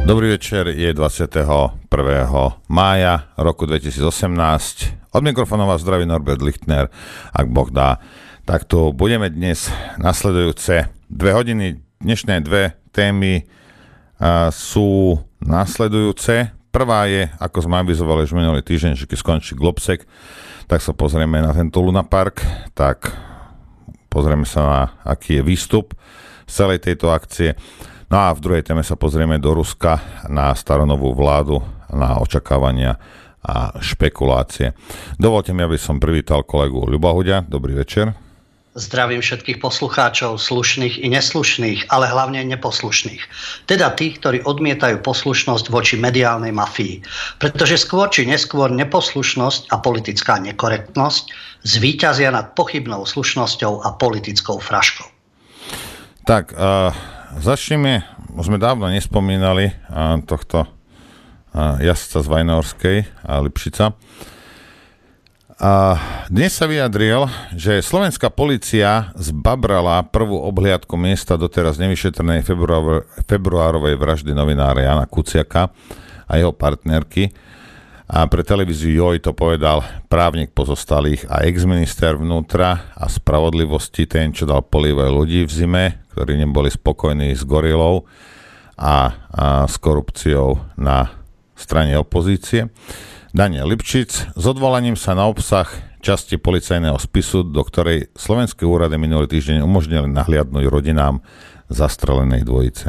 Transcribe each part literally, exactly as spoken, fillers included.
Dobrý večer, je dvadsiateho prvého mája roku dvetisícosemnásť. Od mikrofónu vás zdraví Norbert Lichtner, ak Boh dá. Takto budeme dnes nasledujúce dve hodiny. Dnešné dve témy a, sú nasledujúce. Prvá je, ako sme avizovali už minulý týždeň, že keď skončí Globsec, tak sa pozrieme na tento Lunapark, tak pozrieme sa na, aký je výstup z celej tejto akcie. No a v druhej téme sa pozrieme do Ruska na staronovú vládu, na očakávania a špekulácie. Dovolte mi, aby som privítal kolegu Ľuba Huďa. Dobrý večer. Zdravím všetkých poslucháčov, slušných i neslušných, ale hlavne neposlušných. Teda tých, ktorí odmietajú poslušnosť voči mediálnej mafii. Pretože skôr či neskôr neposlušnosť a politická nekorektnosť zvíťazia nad pochybnou slušnosťou a politickou fraškou. Tak, uh... začneme, už sme dávno nespomínali a, tohto a, jazdca z Vajnorskej a Lipšica. A dnes sa vyjadril, že slovenská polícia zbabrala prvú obhliadku miesta doteraz nevyšetrenej február, februárovej vraždy novinára Jana Kuciaka a jeho partnerky. A pre televíziu Joj to povedal právnik pozostalých a ex-minister vnútra a spravodlivosti, ten, čo dal polievať ľudí v zime, ktorí neboli spokojní s gorilou a, a s korupciou na strane opozície. Daniel Lipšic s odvolaním sa na obsah časti policajného spisu, do ktorej slovenské úrady minulý týždeň umožnili nahliadnúť rodinám zastrelenej dvojice.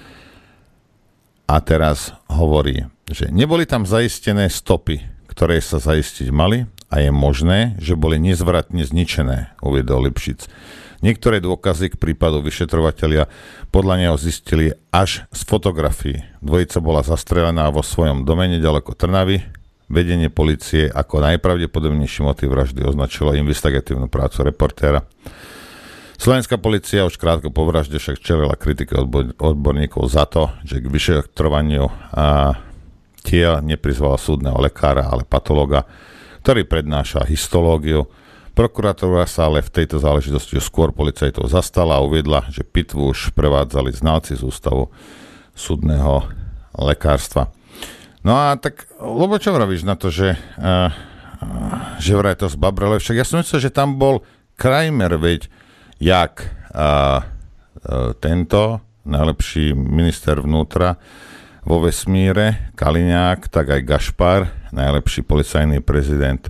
A teraz hovorí, že neboli tam zaistené stopy, ktoré sa zaistiť mali a je možné, že boli nezvratne zničené, uviedol Lipšic. Niektoré dôkazy k prípadu vyšetrovatelia podľa neho zistili až z fotografií. Dvojica bola zastrelená vo svojom dome nedaleko Trnavy. Vedenie polície ako najpravdepodobnejší motív vraždy označilo investigatívnu prácu reportéra. Slovenská polícia už krátko po vražde však čelila kritike odborníkov za to, že k vyšetrovaniu a tiel neprizvala súdneho lekára, ale patológa, ktorý prednáša histológiu. Prokuratúra sa ale v tejto záležitosti skôr policajtov zastala a uviedla, že pitvu už prevádzali znalci z Ústavu súdneho lekárstva. No a tak, lebo čo vravíš na to, že, uh, že vraj to zbabrali? Však ja som myslel, že tam bol Krajmer, veď jak uh, uh, tento najlepší minister vnútra vo vesmíre, Kaliňák, tak aj Gašpar, najlepší policajný prezident,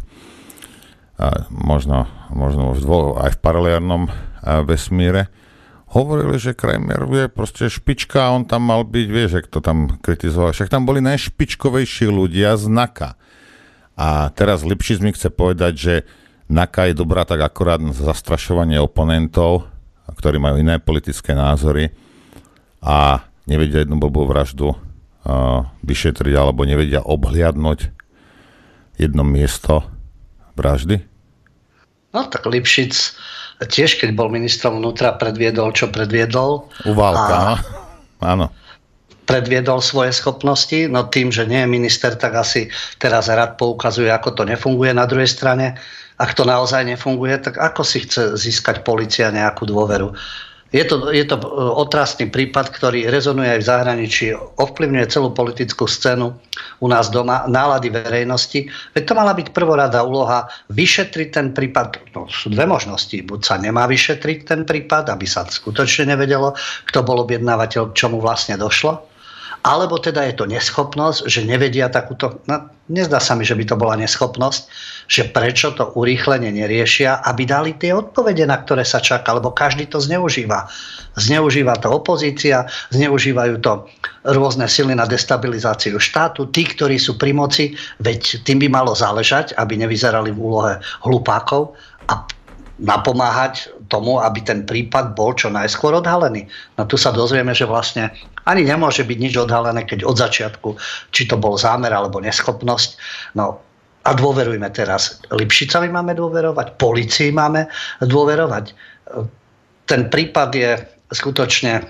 a možno, možno už dvo, aj v paralelnom a, vesmíre, hovorili, že Kramer je proste špička a on tam mal byť, vieš, jak to tam kritizoval. Však tam boli najšpičkovejší ľudia z NAKA. A teraz Lipšic mi chce povedať, že NAKA je dobrá tak akorát na zastrašovanie oponentov, ktorí majú iné politické názory a nevedia jednu blbú vraždu uh, vyšetriť alebo nevedia obhliadnúť jedno miesto vraždy? No tak Lipšic tiež, keď bol ministrom vnútra, predviedol, čo predviedol. Uválka, áno. Predviedol svoje schopnosti, no tým, že nie je minister, tak asi teraz rád poukazuje, ako to nefunguje na druhej strane. Ak to naozaj nefunguje, tak ako si chce získať polícia nejakú dôveru? Je to, je to otrasný prípad, ktorý rezonuje aj v zahraničí, ovplyvňuje celú politickú scénu u nás doma, nálady verejnosti. Veď to mala byť prvoradá úloha vyšetriť ten prípad. No, sú dve možnosti. Buď sa nemá vyšetriť ten prípad, aby sa skutočne nevedelo, kto bol objednávateľ, k čomu vlastne došlo. Alebo teda je to neschopnosť, že nevedia takúto... No, nezdá sa mi, že by to bola neschopnosť, že prečo to urýchlenie neriešia, aby dali tie odpovede, na ktoré sa čaká, lebo každý to zneužíva. Zneužíva to opozícia, zneužívajú to rôzne sily na destabilizáciu štátu, tí, ktorí sú pri moci, veď tým by malo záležať, aby nevyzerali v úlohe hlupákov a napomáhať tomu, aby ten prípad bol čo najskôr odhalený. No tu sa dozvieme, že vlastne ani nemôže byť nič odhalené, keď od začiatku, či to bol zámer alebo neschopnosť. No a dôverujme teraz. Lipšicovi máme dôverovať, polícii máme dôverovať. Ten prípad je skutočne,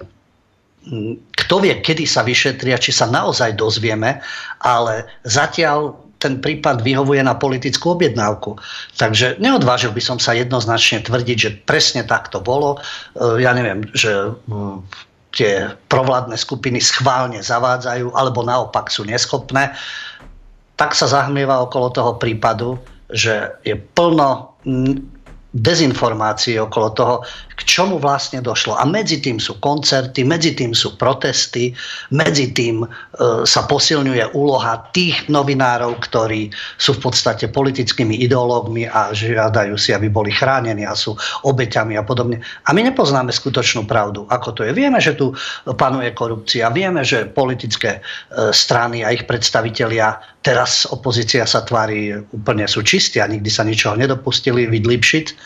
kto vie, kedy sa vyšetria, či sa naozaj dozvieme, ale zatiaľ ten prípad vyhovuje na politickú objednávku. Takže neodvážil by som sa jednoznačne tvrdiť, že presne tak to bolo. Ja neviem, že tie provládne skupiny schválne zavádzajú, alebo naopak sú neschopné, tak sa zahmlieva okolo toho prípadu, že je plno dezinformácií okolo toho, k čomu vlastne došlo. A medzi tým sú koncerty, medzi tým sú protesty, medzi tým e, sa posilňuje úloha tých novinárov, ktorí sú v podstate politickými ideológmi a žiadajú si, aby boli chránení a sú obeťami a podobne. A my nepoznáme skutočnú pravdu, ako to je. Vieme, že tu panuje korupcia, vieme, že politické e, strany a ich predstavitelia, teraz opozícia sa tvári úplne sú čistí a nikdy sa ničoho nedopustili, vidlipšiť.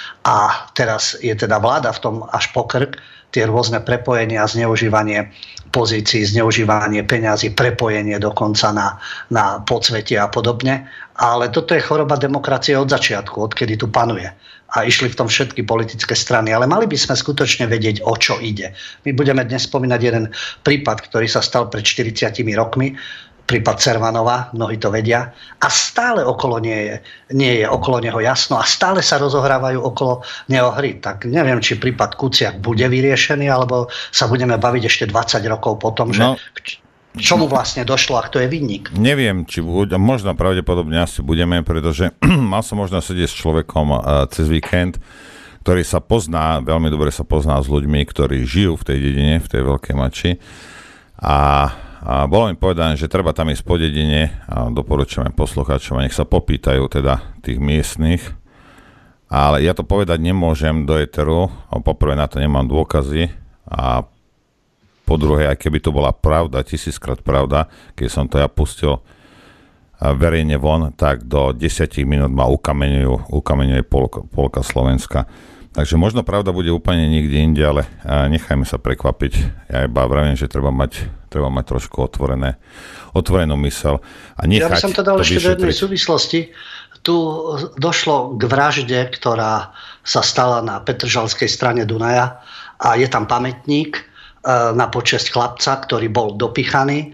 A teraz je teda vláda v tom až po krk, tie rôzne prepojenia, zneužívanie pozícií, zneužívanie peňazí, prepojenie dokonca na, na podsvetie a podobne. Ale toto je choroba demokracie od začiatku, odkedy tu panuje. A išli v tom všetky politické strany. Ale mali by sme skutočne vedieť, o čo ide. My budeme dnes spomínať jeden prípad, ktorý sa stal pred štyridsiatimi rokmi, prípad Cervanova, mnohí to vedia, a stále okolo nie je, nie je okolo neho jasno a stále sa rozohrávajú okolo neho hry. Tak neviem, či prípad Kuciak bude vyriešený, alebo sa budeme baviť ešte dvadsať rokov potom, že no, k čomu vlastne došlo a kto je vinník. Neviem, či bude, možno pravdepodobne asi budeme, pretože mal som možno sedieť s človekom uh, cez víkend, ktorý sa pozná, veľmi dobre sa pozná s ľuďmi, ktorí žijú v tej dedine, v tej Veľkej Mači. A A bolo mi povedané, že treba tam ísť po dedine a doporučujeme poslucháčom, nech sa popýtajú teda tých miestnych. Ale ja to povedať nemôžem do éteru, a poprvé na to nemám dôkazy a po druhé, aj keby to bola pravda, tisíckrát pravda, keď som to ja pustil verejne von, tak do desať minút ma ukameňujú, ukameňuje polka, polka Slovenska. Takže možno pravda bude úplne niekde inde, ale nechajme sa prekvapiť. Ja iba vravím, že treba mať, treba mať trošku otvorené, otvorenú myseľ. A nechať ja by som to dal ešte do jednej vyšetriť. súvislosti. Tu došlo k vražde, ktorá sa stala na Petržalskej strane Dunaja a je tam pamätník na počesť chlapca, ktorý bol dopichaný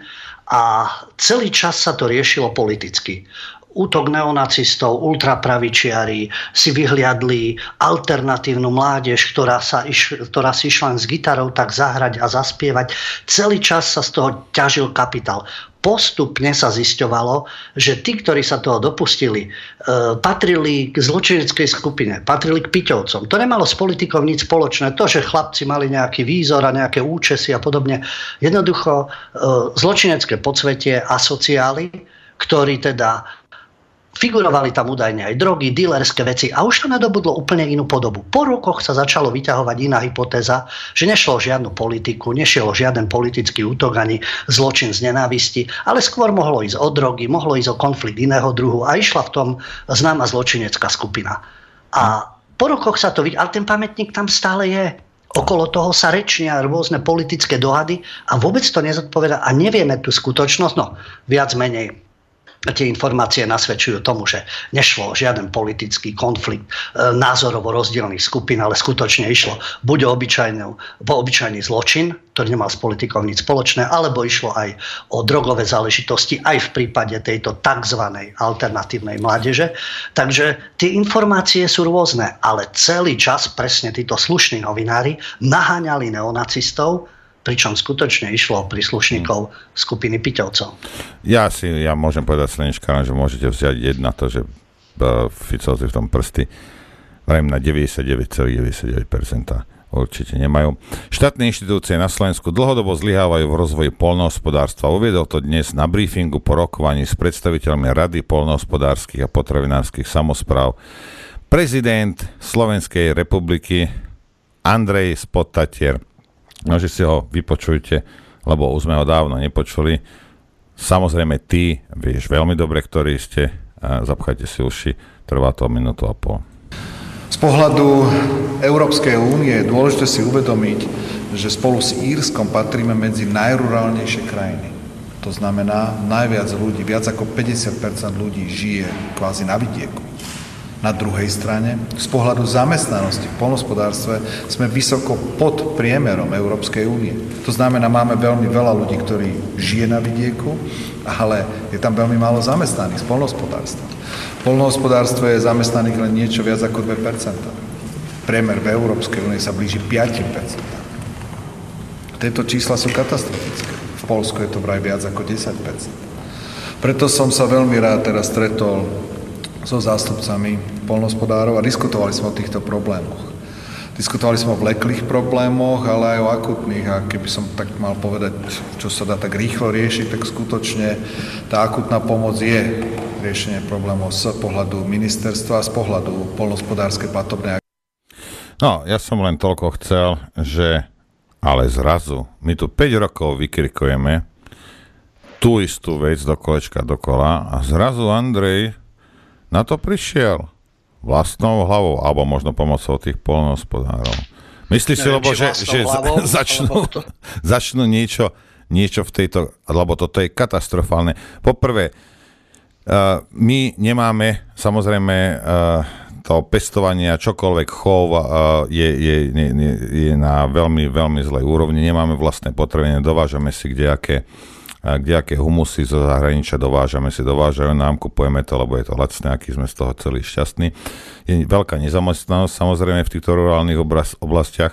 a celý čas sa to riešilo politicky. Útok neonacistov, ultrapravičiari si vyhliadli alternatívnu mládež, ktorá, sa iš, ktorá si išla s gitarou tak zahrať a zaspievať. Celý čas sa z toho ťažil kapitál. Postupne sa zisťovalo, že tí, ktorí sa toho dopustili, e, patrili k zločineckej skupine, patrili k Piťovcom. To nemalo s politikou nič spoločné. To, že chlapci mali nejaký výzor a nejaké účesy a podobne. Jednoducho e, zločinecké podsvetie, asociáli, ktorí teda figurovali tam údajne aj drogy, dílerské veci a už to nadobudlo úplne inú podobu. Po rokoch sa začalo vyťahovať iná hypotéza, že nešlo o žiadnu politiku, nešiel o žiaden politický útok ani zločin z nenávisti, ale skôr mohlo ísť o drogy, mohlo ísť o konflikt iného druhu a išla v tom známa zločinecká skupina. A po rokoch sa to vidí, ale ten pamätník tam stále je. Okolo toho sa rečnia rôzne politické dohady a vôbec to nezodpovedá a nevieme tú skutočnosť, no viac menej. Tie informácie nasvedčujú tomu, že nešlo o žiaden politický konflikt e, názorovo rozdielných skupín, ale skutočne išlo buď o obyčajný zločin, ktorý nemal s politikou nič spoločné, alebo išlo aj o drogové záležitosti, aj v prípade tejto tzv. Alternatívnej mládeže. Takže tie informácie sú rôzne, ale celý čas presne títo slušní novinári naháňali neonacistov, pričom skutočne išlo o príslušníkov skupiny Piťovcov. Ja si, ja môžem povedať Slnečkárom, že môžete vziať jedna to, že Ficovci v tom prsty vrajím na deväťdesiatdeväť celá deväťdesiatdeväť percent určite nemajú. Štátne inštitúcie na Slovensku dlhodobo zlyhávajú v rozvoji poľnohospodárstva. Uviedol to dnes na briefingu po rokovaní s predstaviteľmi Rady poľnohospodárskych a potravinárskych samospráv prezident Slovenskej republiky Andrej Spodtatier. No, že si ho vypočujte, lebo už sme ho dávno nepočuli. Samozrejme, ty vieš veľmi dobre, ktorí ste, zapchajte si uši, trvá to minútu a pol. Z pohľadu Európskej únie je dôležité si uvedomiť, že spolu s Írskom patríme medzi najrurálnejšie krajiny. To znamená, najviac ľudí, viac ako päťdesiat percent ľudí žije kvázi na vidieku. Na druhej strane, z pohľadu zamestnanosti v poľnohospodárstve sme vysoko pod priemerom Európskej únie. To znamená, máme veľmi veľa ľudí, ktorí žije na vidieku, ale je tam veľmi málo zamestnaných z poľnohospodárstva. V poľnohospodárstve je zamestnaných len niečo viac ako dve percentá. Priemer v Európskej únie sa blíži päť percent. Tieto čísla sú katastrofické. V Poľsku je to vraj viac ako desať percent. Preto som sa veľmi rád teraz stretol so zástupcami poľnohospodárov a diskutovali sme o týchto problémoch. Diskutovali sme o vleklých problémoch, ale aj o akutných. A keby som tak mal povedať, čo sa dá tak rýchlo riešiť, tak skutočne tá akutná pomoc je riešenie problémov z pohľadu ministerstva a z pohľadu poľnohospodárskej platobnej. No, ja som len toľko chcel, že ale zrazu my tu päť rokov vykrikujeme tú istú vec do kolečka dokola a zrazu Andrej na to prišiel vlastnou hlavou, alebo možno pomocou tých poľnohospodárov. Myslíš si, lebo že, že hlavou, začnú, začnú niečo, niečo v tejto, lebo toto je katastrofálne. Poprvé, uh, my nemáme, samozrejme, uh, to pestovanie a čokoľvek chov uh, je, je, je, je na veľmi, veľmi zlej úrovni. Nemáme vlastné potraviny, dovážame si kdejaké kdejaké humusy zo zahraničia dovážame si, dovážajú nám, kupujeme to, lebo je to lacné, aký sme z toho celý šťastní. Je veľká nezamestnanosť, samozrejme, v týchto rurálnych oblastiach.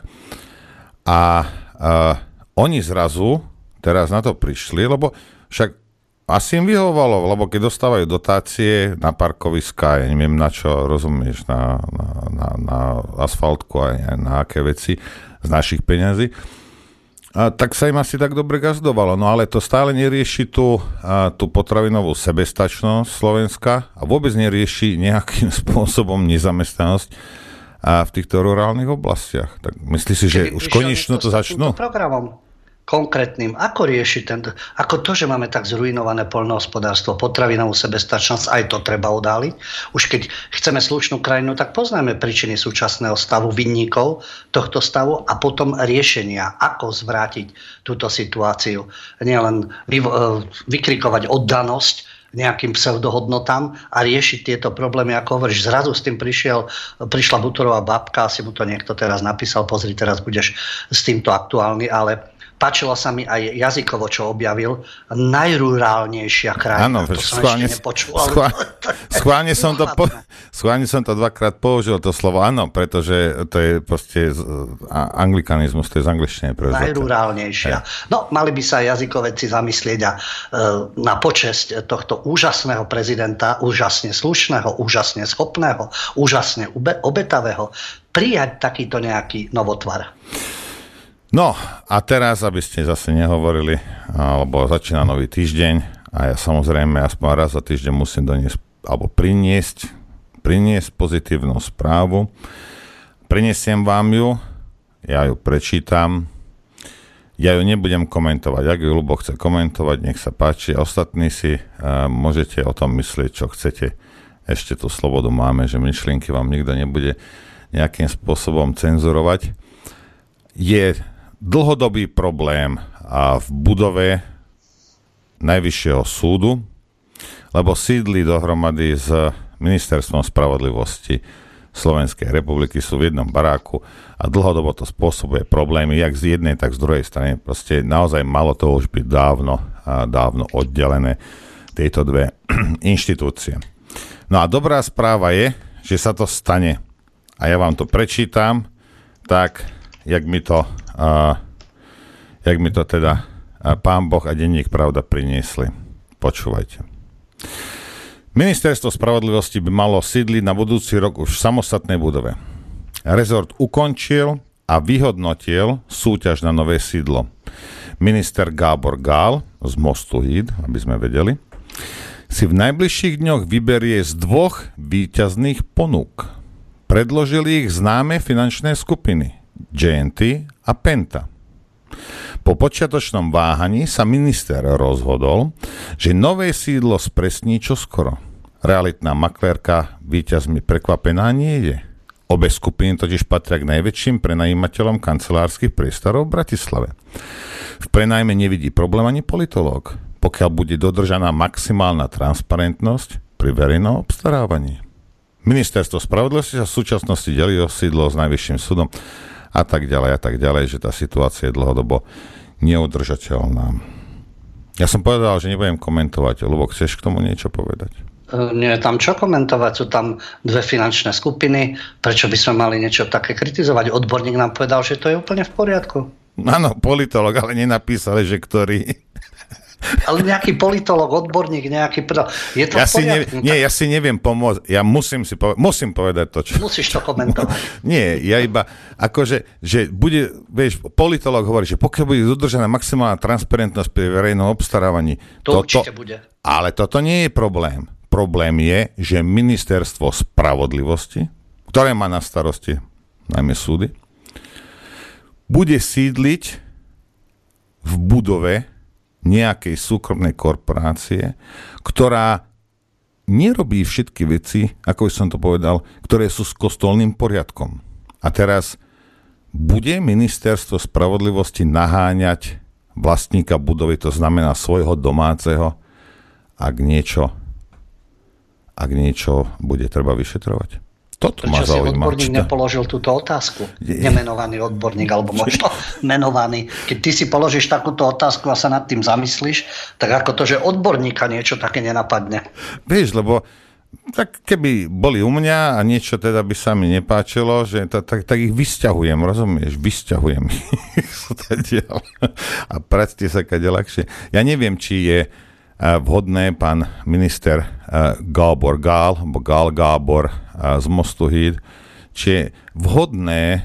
A, a oni zrazu teraz na to prišli, lebo však asi im vyhovovalo, lebo keď dostávajú dotácie na parkoviská, ja neviem na čo, rozumieš, na, na, na, na asfaltku a na aké veci z našich peňazí, a tak sa im asi tak dobre gazdovalo. No ale to stále nerieši tú, a, tú potravinovú sebestačnosť Slovenska a vôbec nerieši nejakým spôsobom nezamestnanosť a v týchto rurálnych oblastiach. Tak myslíš si, že Keby už konečne to začnú? Programom konkrétnym, ako riešiť ten, ako to, že máme tak zrujnované poľnohospodárstvo, potravinovú sebestačnosť, aj to treba odáliť. Už keď chceme slušnú krajinu, tak poznáme príčiny súčasného stavu, vinníkov tohto stavu a potom riešenia, ako zvrátiť túto situáciu. Nielen vy, vykrikovať oddanosť nejakým pseudohodnotám a riešiť tieto problémy, ako hovoríš. Zrazu s tým prišiel, prišla Butorová babka, asi mu to niekto teraz napísal, pozri, teraz budeš s týmto aktuálny, ale páčilo sa mi aj jazykovo, čo objavil. Najrurálnejšia krajina. Áno, to som schválne, ešte nepočul. Schválne, schválne, som to po, schválne som to dvakrát použil, to slovo. Áno, pretože to je proste anglikanizmus, to je z angličtiny. Najrurálnejšia. Hej. No, mali by sa jazykovedci zamyslieť a e, na počesť tohto úžasného prezidenta, úžasne slušného, úžasne schopného, úžasne ube, obetavého, prijať takýto nejaký novotvar. No a teraz, aby ste zase nehovorili, alebo začína nový týždeň a ja samozrejme aspoň raz za týždeň musím doniesť, alebo priniesť, priniesť pozitívnu správu. Prinesiem vám ju, ja ju prečítam, ja ju nebudem komentovať. Ak ju Ľubo chce komentovať, nech sa páči. Ostatní si uh, môžete o tom myslieť, čo chcete. Ešte tú slobodu máme, že myšlienky vám nikto nebude nejakým spôsobom cenzurovať. Je dlhodobý problém a v budove Najvyššieho súdu, lebo sídli dohromady s Ministerstvom spravodlivosti Slovenskej republiky, sú v jednom baráku a dlhodobo to spôsobuje problémy, jak z jednej, tak z druhej strany. Proste naozaj malo to už byť dávno, dávno oddelené tieto dve inštitúcie. No a dobrá správa je, že sa to stane. A ja vám to prečítam, tak jak mi to A, jak mi to teda a Pán Boh a denník Pravda priniesli. Počúvajte. Ministerstvo spravodlivosti by malo sídliť na budúci rok už v samostatnej budove. Rezort ukončil a vyhodnotil súťaž na nové sídlo. Minister Gábor Gál z Mostu Híd, aby sme vedeli, si v najbližších dňoch vyberie z dvoch víťazných ponúk. Predložili ich známe finančné skupiny J and T a Penta. Po počiatočnom váhaní sa minister rozhodol, že nové sídlo spresní čoskoro. Realitná maklérka víťazmi prekvapená nie je. Obe skupiny totiž patria k najväčším prenajímateľom kancelárskych priestorov v Bratislave. V prenajme nevidí problém ani politológ, pokiaľ bude dodržaná maximálna transparentnosť pri verejnom obstarávaní. Ministerstvo spravodlivosti sa v súčasnosti delí o sídlo s Najvyšším súdom a tak ďalej a tak ďalej, že tá situácia je dlhodobo neudržateľná. Ja som povedal, že nebudem komentovať. Ľubo, chceš k tomu niečo povedať? Nie je tam čo komentovať, sú tam dve finančné skupiny, prečo by sme mali niečo také kritizovať? Odborník nám povedal, že to je úplne v poriadku. Áno, politolog, ale nenapísali, že ktorý. Ale nejaký politolog, odborník, nejaký... Je to ja v si ne, poriadku? Nie, ja si neviem pomôcť. Ja musím si povedať, musím povedať to, čo... Musíš to komentovať. Nie, ja iba, akože, že bude, vieš, politolog hovorí, že pokiaľ bude dodržaná maximálna transparentnosť pri verejnom obstarávaní... To toto, určite bude. Ale toto nie je problém. Problém je, že ministerstvo spravodlivosti, ktoré má na starosti najmä súdy, bude sídliť v budove nejakej súkromnej korporácie, ktorá nerobí všetky veci, ako som to povedal, ktoré sú s kostolným poriadkom. A teraz bude ministerstvo spravodlivosti naháňať vlastníka budovy, to znamená svojho domáceho, ak niečo, ak niečo bude treba vyšetrovať. Toto ma zaujíma. Prečo si odborník nepoložil túto otázku? Nemenovaný odborník, alebo možno menovaný. Keď ty si položíš takúto otázku a sa nad tým zamyslíš, tak ako to, že odborníka niečo také nenapadne. Vieš, lebo tak keby boli u mňa a niečo teda by sa mi nepáčilo, že to, tak, tak ich vysťahujem, rozumieš? Vysťahujem ich. A practe sa kade ľahšie. Ja neviem, či je vhodné pán minister Gábor Gál, alebo Gál Gábor z Mostu Híd, či je vhodné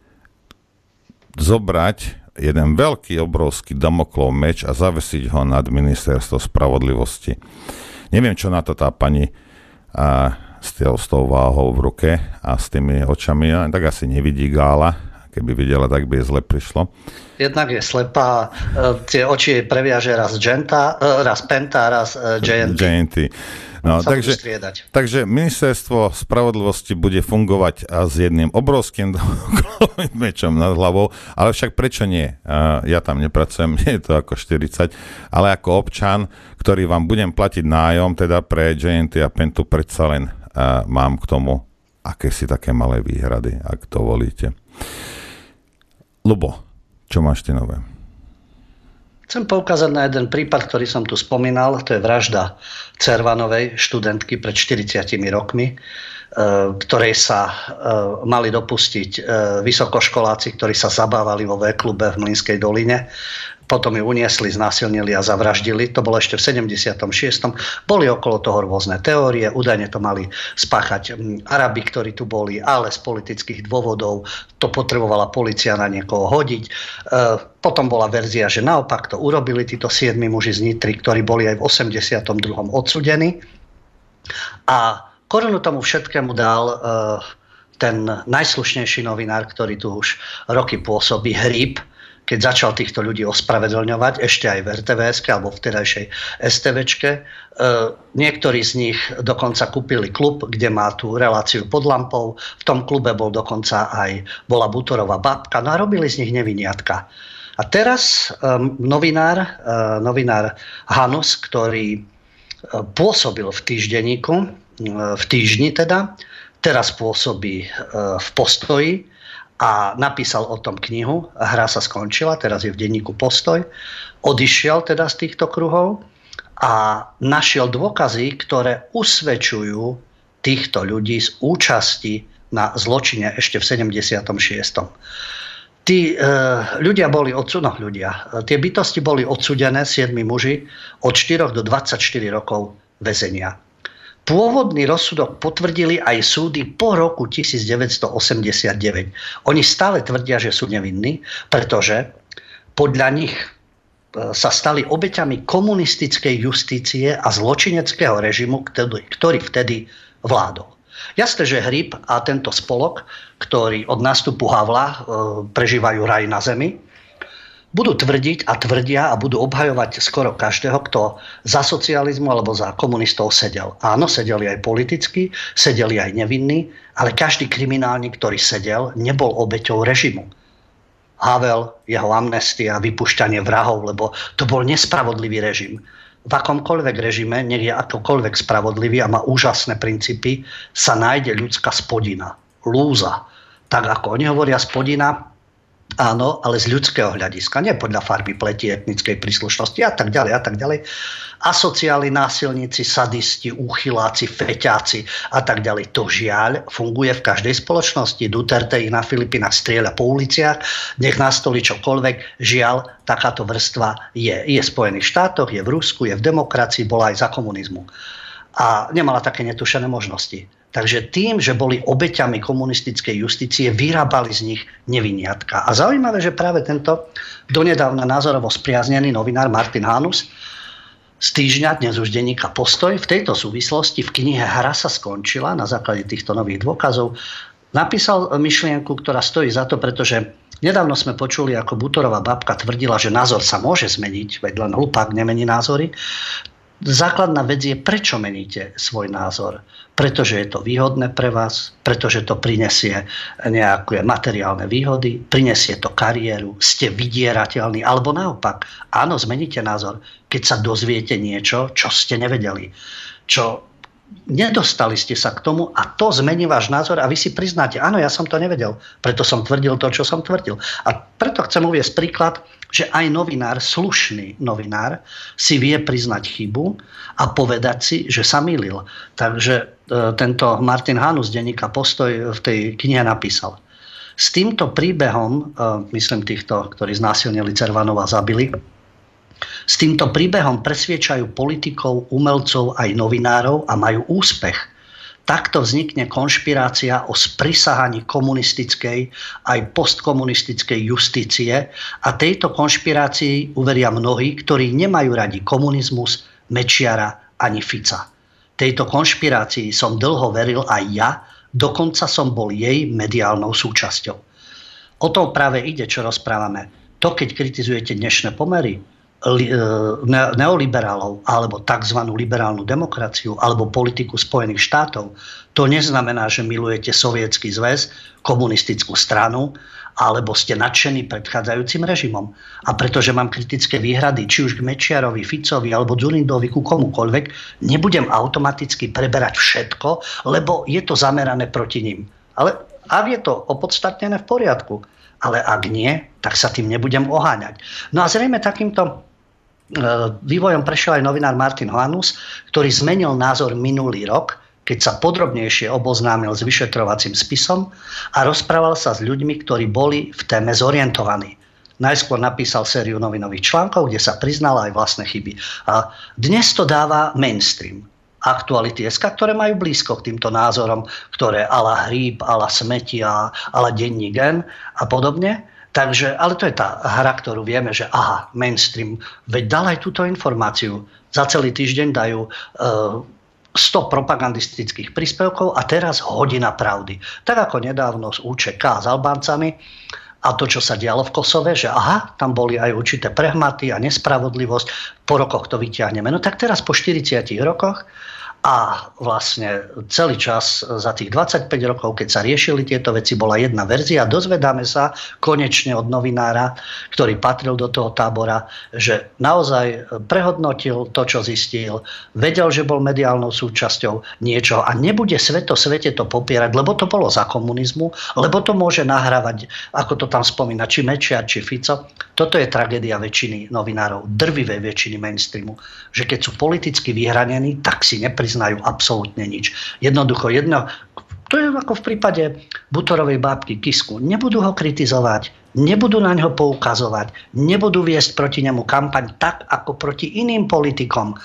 zobrať jeden veľký, obrovský Damoklov meč a zavesiť ho nad ministerstvo spravodlivosti. Neviem, čo na to tá pani a, s, tým, s tou váhou v ruke a s tými očami, tak asi nevidí Gála. Keby videla, tak by je zle prišlo. Jednak je slepá, tie oči previaže raz Genta, raz Penta, raz J N T. J N T. No, takže, takže ministerstvo spravodlivosti bude fungovať s jedným obrovským mečom nad hlavou, ale však prečo nie? Ja tam nepracujem, nie je to ako štyridsať, ale ako občan, ktorý vám budem platiť nájom, teda pre J N T a Pentu, predsa len mám k tomu akési také malé výhrady, ak to volíte. Lubo, čo máš ty nové? Chcem poukázať na jeden prípad, ktorý som tu spomínal, to je vražda Cervanovej, študentky pred štyridsiatimi rokmi, ktorej sa mali dopustiť vysokoškoláci, ktorí sa zabávali vo V-klube v Mlynskej doline. Potom ju uniesli, znásilnili a zavraždili. To bolo ešte v sedemdesiatom šiestom Boli okolo toho rôzne teórie. Údajne to mali spáchať Arabi, ktorí tu boli, ale z politických dôvodov to potrebovala polícia na niekoho hodiť. Potom bola verzia, že naopak to urobili títo siedmi muži z Nitry, ktorí boli aj v osemdesiatom druhom odsúdení. A korunu tomu všetkému dal ten najslušnejší novinár, ktorý tu už roky pôsobí, Hríb, keď začal týchto ľudí ospravedlňovať, ešte aj v er té vé eske alebo v vtedajšej es té véčke. E, niektorí z nich dokonca kúpili klub, kde má tú reláciu pod lampou. V tom klube bol dokonca aj bola Butorová babka. No a robili z nich neviniatka. A teraz e, novinár, e, novinár Hanus, ktorý e, pôsobil v týždenníku, e, v týždni teda, teraz pôsobí e, v Postoji, a napísal o tom knihu. Hra sa skončila, teraz je v denníku Postoj. Odišiel teda z týchto kruhov a našiel dôkazy, ktoré usvedčujú týchto ľudí z účasti na zločine ešte v sedemdesiatom šiestom Tí e, ľudia boli odsúdené, no, ľudia, tie bytosti boli odsúdené, siedmi muži, od štyroch do dvadsaťštyri rokov väzenia. Pôvodný rozsudok potvrdili aj súdy po roku devätnásťstoosemdesiatdeväť Oni stále tvrdia, že sú nevinní, pretože podľa nich sa stali obeťami komunistickej justície a zločineckého režimu, ktorý vtedy vládol. Jasné, že Hríb a tento spolok, ktorý od nástupu Havla prežívajú raj na zemi, budú tvrdiť a tvrdia a budú obhajovať skoro každého, kto za socializmu alebo za komunistov sedel. Áno, sedeli aj politicky, sedeli aj nevinní, ale každý kriminálnik, ktorý sedel, nebol obeťou režimu. Havel, jeho amnestia, vypušťanie vrahov, lebo to bol nespravodlivý režim. V akomkoľvek režime, nech je akokoľvek spravodlivý a má úžasné princípy, sa nájde ľudská spodina, lúza. Tak ako oni hovoria spodina, Áno, ale z ľudského hľadiska, nie podľa farby pleti, etnickej príslušnosti a tak ďalej a tak ďalej. Asociáli, násilníci, sadisti, úchyláci, feťáci a tak ďalej. To žiaľ funguje v každej spoločnosti. Duterte ich na Filipínach strieľa po uliciach, nech nastolí čokoľvek. Žiaľ, takáto vrstva je. Je v Spojených štátoch, je v Rusku, je v demokracii, bola aj za komunizmu. A nemala také netušené možnosti. Takže tým, že boli obeťami komunistickej justície, vyrábali z nich neviniatka. A zaujímavé, že práve tento donedávna názorovo spriaznený novinár Martin Hanus z týždňa, dnes už denníka Postoj, v tejto súvislosti v knihe Hra sa skončila na základe týchto nových dôkazov, napísal myšlienku, ktorá stojí za to, pretože nedávno sme počuli, ako Bútorová babka tvrdila, že názor sa môže zmeniť, veď len hlupák nemení názory. Základná vec je, prečo meníte svoj názor. Pretože je to výhodné pre vás, pretože to prinesie nejaké materiálne výhody, prinesie to kariéru, ste vydierateľní, alebo naopak. Áno, zmeníte názor, keď sa dozviete niečo, čo ste nevedeli, čo nedostali ste sa k tomu a to zmení váš názor a vy si priznáte, áno, ja som to nevedel, preto som tvrdil to, čo som tvrdil. A preto chcem uviesť príklad, že aj novinár, slušný novinár, si vie priznať chybu a povedať si, že sa mýlil. Takže e, tento Martin Hanus z denníka Postoj v tej knihe napísal. S týmto príbehom, e, myslím týchto, ktorí znásilnili Cervanova, zabili, s týmto príbehom presviečajú politikov, umelcov aj novinárov a majú úspech. Takto vznikne konšpirácia o sprisahaní komunistickej aj postkomunistickej justície a tejto konšpirácii uveria mnohí, ktorí nemajú radi komunizmus, Mečiara ani Fica. Tejto konšpirácii som dlho veril aj ja, dokonca som bol jej mediálnou súčasťou. O tom práve ide, čo rozprávame. To, keď kritizujete dnešné pomery, neoliberálov alebo tzv. Liberálnu demokraciu alebo politiku Spojených štátov, to neznamená, že milujete Sovietsky zväz, komunistickú stranu alebo ste nadšení predchádzajúcim režimom. A pretože mám kritické výhrady či už k Mečiarovi, Ficovi alebo Dzurindovi, ku komukoľvek, nebudem automaticky preberať všetko, lebo je to zamerané proti ním. Ale ak je to opodstatnené, v poriadku. Ale ak nie, tak sa tým nebudem oháňať. No a zrejme takýmto vývojom prešiel aj novinár Martin Hanus, ktorý zmenil názor minulý rok, keď sa podrobnejšie oboznámil s vyšetrovacím spisom a rozprával sa s ľuďmi, ktorí boli v téme zorientovaní. Najskôr napísal sériu novinových článkov, kde sa priznala aj vlastné chyby. A dnes to dáva mainstream. Aktuality bodka es ká, ktoré majú blízko k týmto názorom, ktoré ala Hríb, ala Smeti, ala Denník N a podobne. Takže, ale to je tá hra, ktorú vieme, že aha, mainstream, veď dal aj túto informáciu. Za celý týždeň dajú e, sto propagandistických príspevkov a teraz hodina pravdy. Tak ako nedávno z ú čé ká s Albáncami a to, čo sa dialo v Kosove, že aha, tam boli aj určité prehmaty a nespravodlivosť, po rokoch to vyťahneme. No tak teraz po štyridsiatich rokoch a vlastne celý čas za tých dvadsaťpäť rokov, keď sa riešili tieto veci, bola jedna verzia. Dozvedáme sa konečne od novinára, ktorý patril do toho tábora, že naozaj prehodnotil to, čo zistil, vedel, že bol mediálnou súčasťou niečoho a nebude sveto svete to popierať, lebo to bolo za komunizmu, lebo to môže nahrávať, ako to tam spomína, či Mečiar, či Fico. Toto je tragédia väčšiny novinárov, drvivej väčšiny mainstreamu, že keď sú politicky vyhranení, tak si nepriznajú absolútne nič. Jednoducho jedno, to je ako v prípade Bútorovej bábky Kisku. Nebudú ho kritizovať, nebudú na ňo poukazovať, nebudú viesť proti nemu kampaň tak, ako proti iným politikom.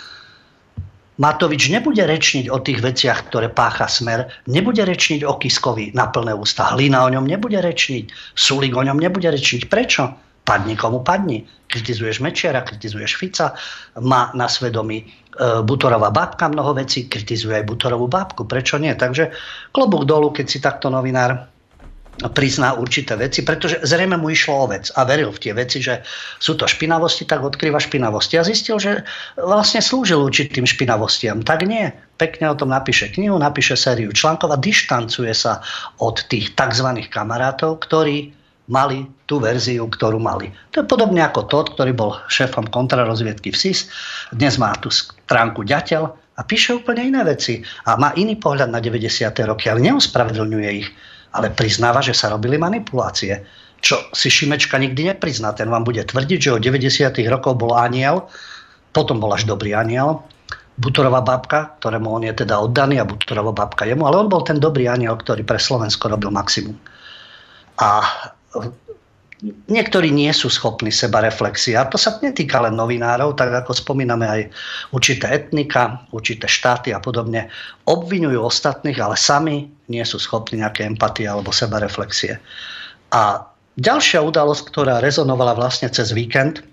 Matovič nebude rečniť o tých veciach, ktoré pácha Smer, nebude rečniť o Kiskovi na plné ústa. Hlina o ňom nebude rečniť, Sulík o ňom nebude rečniť. Prečo? Padni komu padni. Kritizuješ Mečiara, kritizuješ Fica, má na svedomí e, Bútorová bábka mnoho vecí, kritizuje aj Bútorovú bábku. Prečo nie? Takže klobúk dolu, keď si takto novinár prizná určité veci, pretože zrejme mu išlo o vec a veril v tie veci, že sú to špinavosti, tak odkrýva špinavosti. A zistil, že vlastne slúžil určitým špinavostiam. Tak nie. Pekne o tom napíše knihu, napíše sériu článkov a dištancuje sa od tých tzv. Kamarátov, ktorí mali tú verziu, ktorú mali. To je podobne ako Todt, ktorý bol šéfom kontrarozviedky v es í es. Dnes má tú stránku Ďateľ a píše úplne iné veci. A má iný pohľad na deväťdesiate roky, ale neospravedlňuje ich. Ale priznáva, že sa robili manipulácie. čo si Šimečka nikdy neprizná. Ten vám bude tvrdiť, že od deväťdesiatych rokov bol aniel, potom bol až dobrý aniel, Bútorová babka, ktorému on je teda oddaný a Bútorová babka jemu, ale on bol ten dobrý aniel, ktorý pre Slovensko robil maximum. A niektorí nie sú schopní sebareflexie. A to sa netýka len novinárov, tak ako spomíname aj určité etnika, určité štáty a podobne. Obviňujú ostatných, ale sami nie sú schopní nejaké empatie alebo sebareflexie. A ďalšia udalosť, ktorá rezonovala vlastne cez víkend,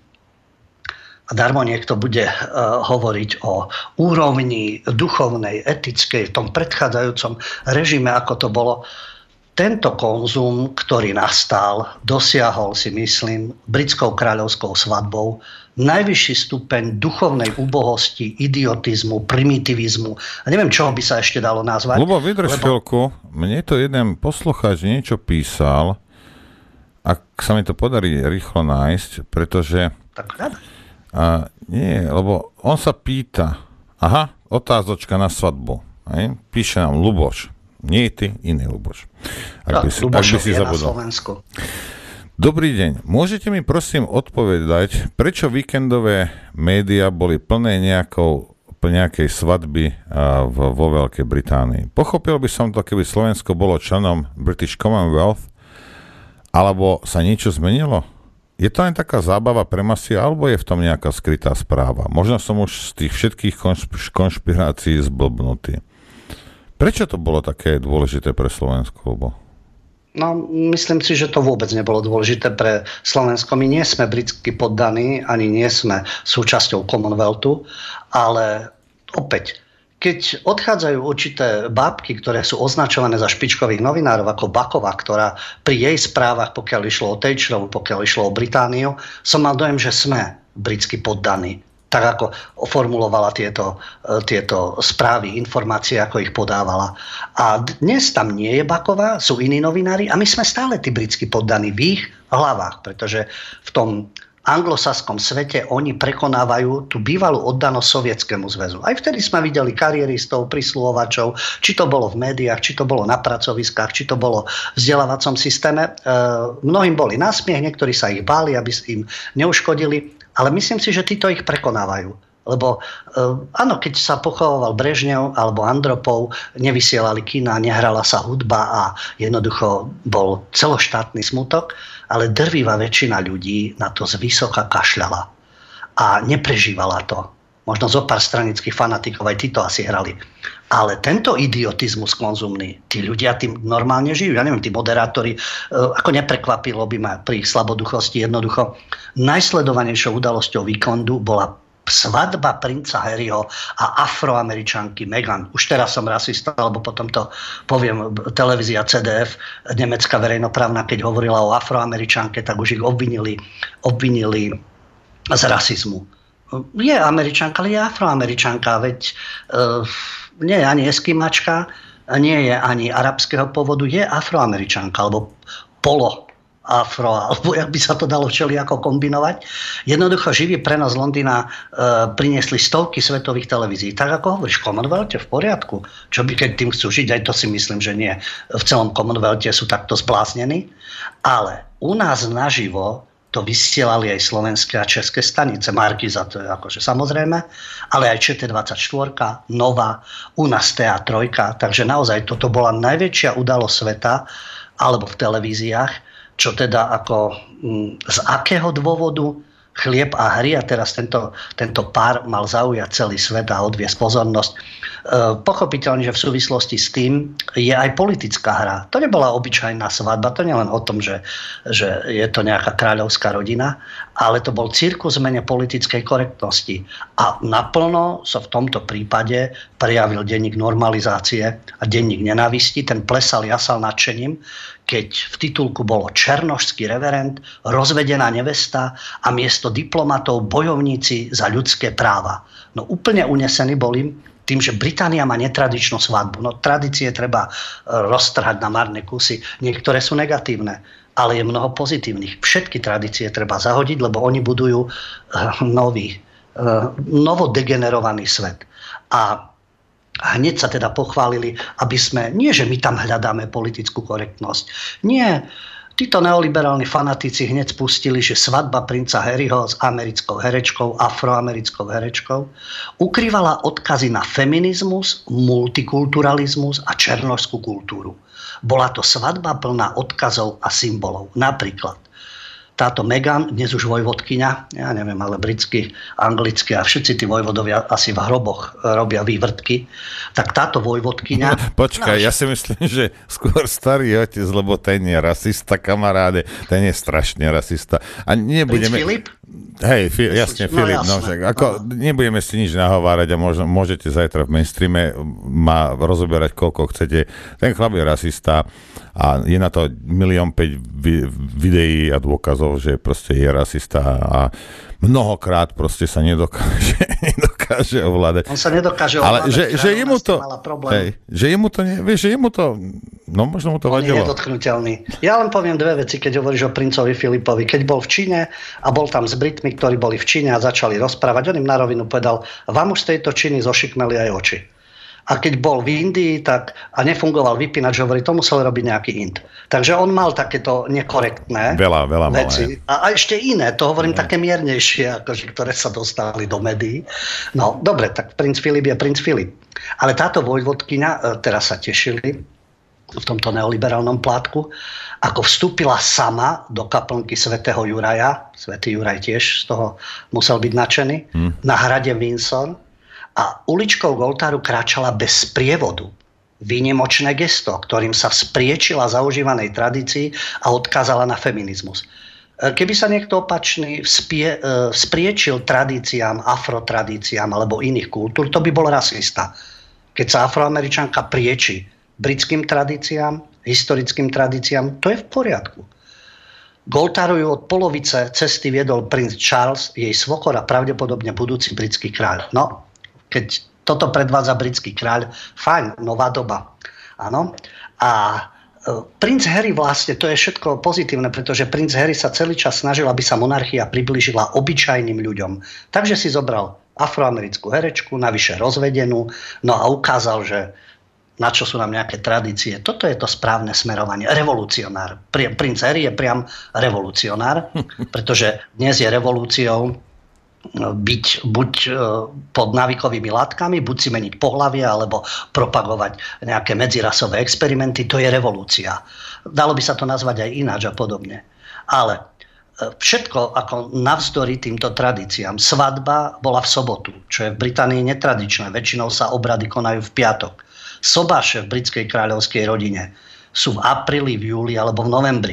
a darmo niekto bude uh, hovoriť o úrovni duchovnej, etickej v tom predchádzajúcom režime, ako to bolo. Tento konzum, ktorý nastal, dosiahol, si myslím, britskou kráľovskou svadbou najvyšší stupeň duchovnej úbohosti, idiotizmu, primitivizmu. A neviem, čoho by sa ešte dalo nazvať. Ľubo, vydrž lebo... chvíľku. Mne to jeden poslucháč niečo písal, ak sa mi to podarí rýchlo nájsť, pretože... Tak, a, nie, lebo on sa pýta, aha, otázočka na svadbu. Aj? Píše nám Luboš. Nie ty, iný Luboš. Ak by si, ak by si zabudol. Dobrý deň. Môžete mi prosím odpovedať, prečo víkendové médiá boli plné nejakou, nejakej svadby v, vo Veľkej Británii? Pochopil by som to, keby Slovensko bolo členom British Commonwealth, alebo sa niečo zmenilo? Je to len taká zábava pre masy, alebo je v tom nejaká skrytá správa? Možno som už z tých všetkých konšp- konšpirácií zblbnutý. Prečo to bolo také dôležité pre Slovensko? Lebo? No, myslím si, že to vôbec nebolo dôležité pre Slovensko. My nie sme britskí poddaní, ani nie sme súčasťou Commonwealthu, ale opäť, keď odchádzajú určité bábky, ktoré sú označované za špičkových novinárov, ako Baková, ktorá pri jej správach, pokiaľ išlo o Thatcherovu, pokiaľ išlo o Britániu, som mal dojem, že sme britskí poddaní. Tak ako formulovala tieto, tieto správy, informácie, ako ich podávala. A dnes tam nie je Baková, sú iní novinári a my sme stále tí britskí poddaní v ich hlavách, pretože v tom anglosaskom svete oni prekonávajú tú bývalú oddanosť Sovietskému zväzu. Aj vtedy sme videli karieristov, prisluhovačov, či to bolo v médiách, či to bolo na pracoviskách, či to bolo v vzdelávacom systéme. E, mnohým boli na smiech, niektorí sa ich báli, aby im neuškodili. Ale myslím si, že títo ich prekonávajú. Lebo áno, keď sa pochoval Brežnev alebo Andropov, nevysielali kina, nehrala sa hudba a jednoducho bol celoštátny smutok, ale drvivá väčšina ľudí na to zvysoka kašľala a neprežívala to. Možno zo pár stranických fanatikov aj títo asi hrali. Ale tento idiotizmus konzumný, tí ľudia tým normálne žijú. Ja neviem, tí moderátori, ako neprekvapilo by ma pri ich slaboduchosti, jednoducho najsledovanejšou udalosťou víkendu bola svadba princa Harryho a afroameričanky Meghan. Už teraz som rasista, lebo potom to poviem, televízia cé dé ef, nemecká verejnoprávna, keď hovorila o afroameričanke, tak už ich obvinili, obvinili z rasizmu. Je Američanka, ale je Afroameričanka, veď uh, nie je ani eskimačka, nie je ani arabského pôvodu, je Afroameričanka, alebo polo afro, alebo jak by sa to dalo všelijako kombinovať. Jednoducho živý prenos Londýna uh, priniesli stovky svetových televízií. Tak ako hovoríš, Commonwealth v poriadku. Čo by keď tým chcú žiť, aj to si myslím, že nie. V celom Commonwealthe sú takto zbláznení. Ale u nás naživo to vysielali aj slovenské a české stanice. Markiza, to je akože samozrejme, ale aj Č T dvadsaťštyri, Nova, u nás T A tri. Takže naozaj toto bola najväčšia udalosť sveta, alebo v televíziách, čo teda ako z akého dôvodu chlieb a hry, a teraz tento, tento pár mal zaujať celý svet a odviesť pozornosť. E, pochopiteľne, že v súvislosti s tým je aj politická hra. To nebola obyčajná svadba, to nie len o tom, že, že je to nejaká kráľovská rodina, ale to bol cirkus v mene politickej korektnosti. A naplno sa v tomto prípade prejavil denník normalizácie a denník nenávisti. Ten plesal, jasal nadšením, keď v titulku bolo černošský reverend, rozvedená nevesta a miesto diplomatov bojovníci za ľudské práva. No úplne unesení boli tým, že Británia má netradičnú svadbu. No tradície treba roztrhať na marné kusy. Niektoré sú negatívne, ale je mnoho pozitívnych. Všetky tradície treba zahodiť, lebo oni budujú nový, novodegenerovaný svet. A A hneď sa teda pochválili, aby sme, nie že my tam hľadáme politickú korektnosť. Nie, títo neoliberálni fanatici hneď spustili, že svadba princa Harryho s americkou herečkou, afroamerickou herečkou, ukrývala odkazy na feminizmus, multikulturalizmus a černošskú kultúru. Bola to svadba plná odkazov a symbolov. Napríklad táto Meghan, dnes už vojvodkyňa, ja neviem, ale britsky, anglicky a všetci tí vojvodovia asi v hroboch robia vývrtky, tak táto vojvodkyňa... Počkaj, no, ja si myslím, že skôr starý otec, lebo ten je rasista, kamaráde, ten je strašne rasista. A nebudeme... Princ Filip? Hej, fi, jasne, no, Filip, no, však, ako, no. Nebudeme si nič nahovárať a možno, môžete zajtra v mainstreame ma rozoberať, koľko chcete. Ten chlap je rasista a je na to milión päť videí a dôkazov, že proste je rasista a mnohokrát proste sa nedokáže, nedokáže ovládať. On sa nedokáže ovládať, ale že, že jemu to, hej, že jemu to, ne, vieš, že jemu to, no možno mu to on vadilo. On je nedotknutelný. Ja len poviem dve veci, keď hovoríš o princovi Filipovi. Keď bol v Číne a bol tam s Britmi, ktorí boli v Číne a začali rozprávať, on im na rovinu povedal, vám už z tejto Číny zošikmeli aj oči. A keď bol v Indii tak, a nefungoval vypínač, hovorí, to musel robiť nejaký Ind. Takže on mal takéto nekorektné veľa, veľa veci. A, a ešte iné, to hovorím ne. Také miernejšie, akože, ktoré sa dostali do médií. No, dobre, tak princ Filip je princ Filip. Ale táto vojvodkyňa, teraz sa tešili v tomto neoliberálnom plátku, ako vstúpila sama do kaplnky svätého Juraja, svätý Juraj tiež z toho musel byť nadšený, hmm. na hrade Windsor, a uličkou k oltáru kráčala bez sprievodu. Výnimočné gesto, ktorým sa spriečila zaužívanej tradícii a odkázala na feminizmus. Keby sa niekto opačný spie, spriečil tradíciám, afrotradíciám alebo iných kultúr, to by bol rasista. Keď sa Afroameričanka prieči britským tradíciám, historickým tradíciám, to je v poriadku. K oltáru ju od polovice cesty viedol princ Charles, jej svokor a pravdepodobne budúci britský kráľ. No, keď toto predvádza britský kráľ, fajn, nová doba. Áno. A princ Harry vlastne, to je všetko pozitívne, pretože princ Harry sa celý čas snažil, aby sa monarchia priblížila obyčajným ľuďom. Takže si zobral afroamerickú herečku, navyše rozvedenú, no a ukázal, že na čo sú nám nejaké tradície. Toto je to správne smerovanie. Revolucionár. Princ Harry je priam revolucionár, pretože dnes je revolúciou byť buď pod návykovými látkami, buď si meniť pohlavie, alebo propagovať nejaké medzirasové experimenty. To je revolúcia. Dalo by sa to nazvať aj ináč a podobne. Ale všetko ako navzdory týmto tradíciám. Svadba bola v sobotu, čo je v Británii netradičné. Väčšinou sa obrady konajú v piatok. Sobáše v britskej kráľovskej rodine sú v apríli, v júli alebo v novembri.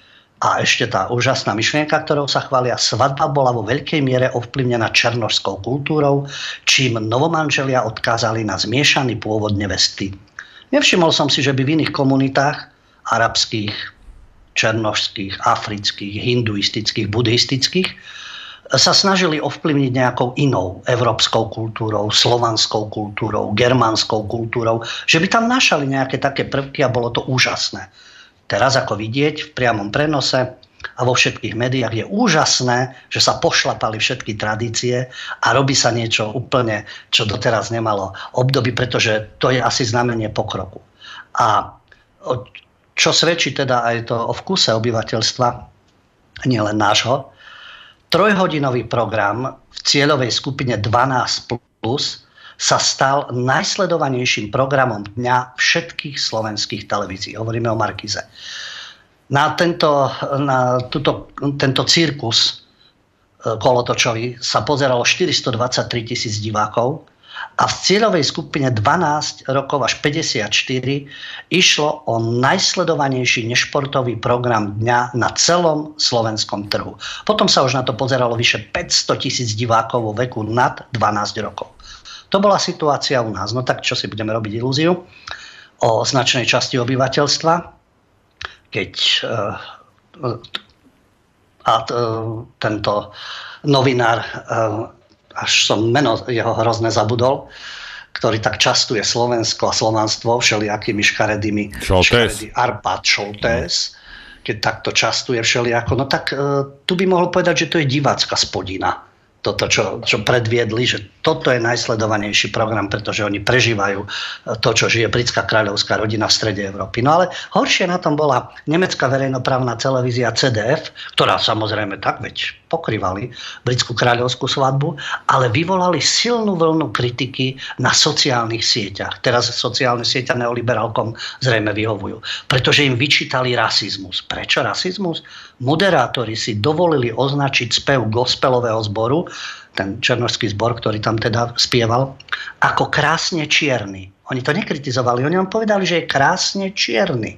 A ešte tá úžasná myšlienka, ktorou sa chvália, svadba bola vo veľkej miere ovplyvnená černošskou kultúrou, čím novomanželia odkázali na zmiešaný pôvod nevesty. Nevšimol som si, že by v iných komunitách, arabských, černošských, afrických, hinduistických, buddhistických, sa snažili ovplyvniť nejakou inou európskou kultúrou, slovanskou kultúrou, germánskou kultúrou, že by tam našali nejaké také prvky a bolo to úžasné. Teraz, ako vidieť v priamom prenose a vo všetkých médiách, je úžasné, že sa pošlapali všetky tradície a robí sa niečo úplne, čo doteraz nemalo období, pretože to je asi znamenie pokroku. A čo svedčí teda aj to o vkuse obyvateľstva, nielen nášho, trojhodinový program v cieľovej skupine dvanásť plus sa stal najsledovanejším programom dňa všetkých slovenských televízií. Hovoríme o Markíze. Na tento, na tuto, tento cirkus kolotočový sa pozeralo štyristodvadsaťtri tisíc divákov a v cieľovej skupine dvanásť rokov až päťdesiatštyri išlo o najsledovanejší nešportový program dňa na celom slovenskom trhu. Potom sa už na to pozeralo vyše päťsto tisíc divákov vo veku nad dvanásť rokov. To bola situácia u nás. No tak čo si budeme robiť ilúziu o značnej časti obyvateľstva, keď uh, a uh, tento novinár, uh, až som meno jeho hrozné zabudol, ktorý tak častuje Slovensko a slovanstvo všelijakými škaredými škaredy, Arpad Šoltés, keď takto častuje všelijako, no tak uh, tu by mohol povedať, že to je divácka spodina. toto, čo, čo predviedli, že toto je najsledovanejší program, pretože oni prežívajú to, čo žije britská kráľovská rodina v strede Európy. No ale horšie na tom bola nemecká verejnoprávna televízia cé dé ef, ktorá samozrejme tak veď pokrývali britskú kráľovskú svadbu, ale vyvolali silnú vlnu kritiky na sociálnych sieťach. Teraz sociálne sieťa neoliberálkom zrejme vyhovujú, pretože im vyčítali rasizmus. Prečo rasizmus? Moderátori si dovolili označiť spev gospelového zboru, ten černošský zbor, ktorý tam teda spieval, ako krásne čierny. Oni to nekritizovali, oni vám povedali, že je krásne čierny.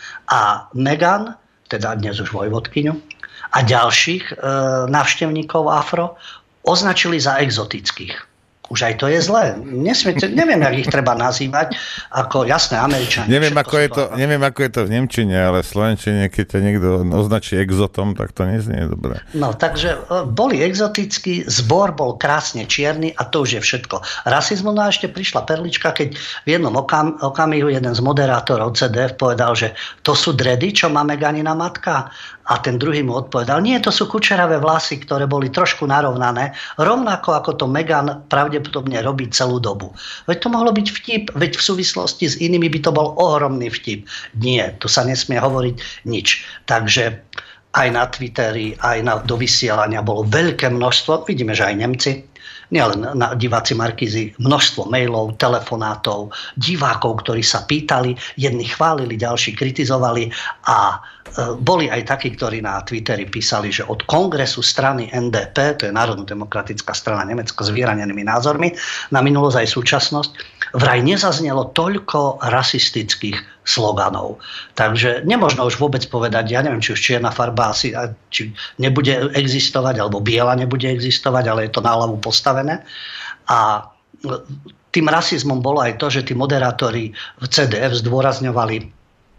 A Meghan, teda dnes už vojvodkyňu, a ďalších e, návštevníkov afro označili za exotických. Už aj to je zlé. Nesmiete, neviem, jak ich treba nazývať, ako jasné Američania. Neviem ako, je to, neviem, ako je to v nemčine, ale v slovenčine, keď ťa niekto označí exotom, tak to neznie dobre. No, takže boli exotickí, zbor bol krásne čierny a to už je všetko. Rasizmu, no a ešte prišla perlička, keď v jednom okam, okamihu jeden z moderátorov cé dé ef povedal, že to sú dredy, čo má Meganina matka. A ten druhý mu odpovedal, nie, to sú kučeravé vlasy, ktoré boli trošku narovnané, rovnako ako to Meghan pravdepodobne robí celú dobu. Veď to mohlo byť vtip, veď v súvislosti s inými by to bol ohromný vtip. Nie, tu sa nesmie hovoriť nič. Takže aj na Twitteri, aj na, do vysielania bolo veľké množstvo, vidíme, že aj Nemci, nielen na diváci Markízy, množstvo mailov, telefonátov, divákov, ktorí sa pýtali, jedni chválili, ďalší kritizovali a e, boli aj takí, ktorí na Twitteri písali, že od kongresu strany en dé pé, to je Národno-demokratická strana Nemecka s vyhranenými názormi na minulosť aj súčasnosť, vraj nezaznelo toľko rasistických sloganov. Takže nemožno už vôbec povedať, ja neviem, či už čierna farba asi či nebude existovať, alebo biela nebude existovať, ale je to na hlavu postavené. A tým rasizmom bolo aj to, že tí moderátori v cé dé ef zdôrazňovali,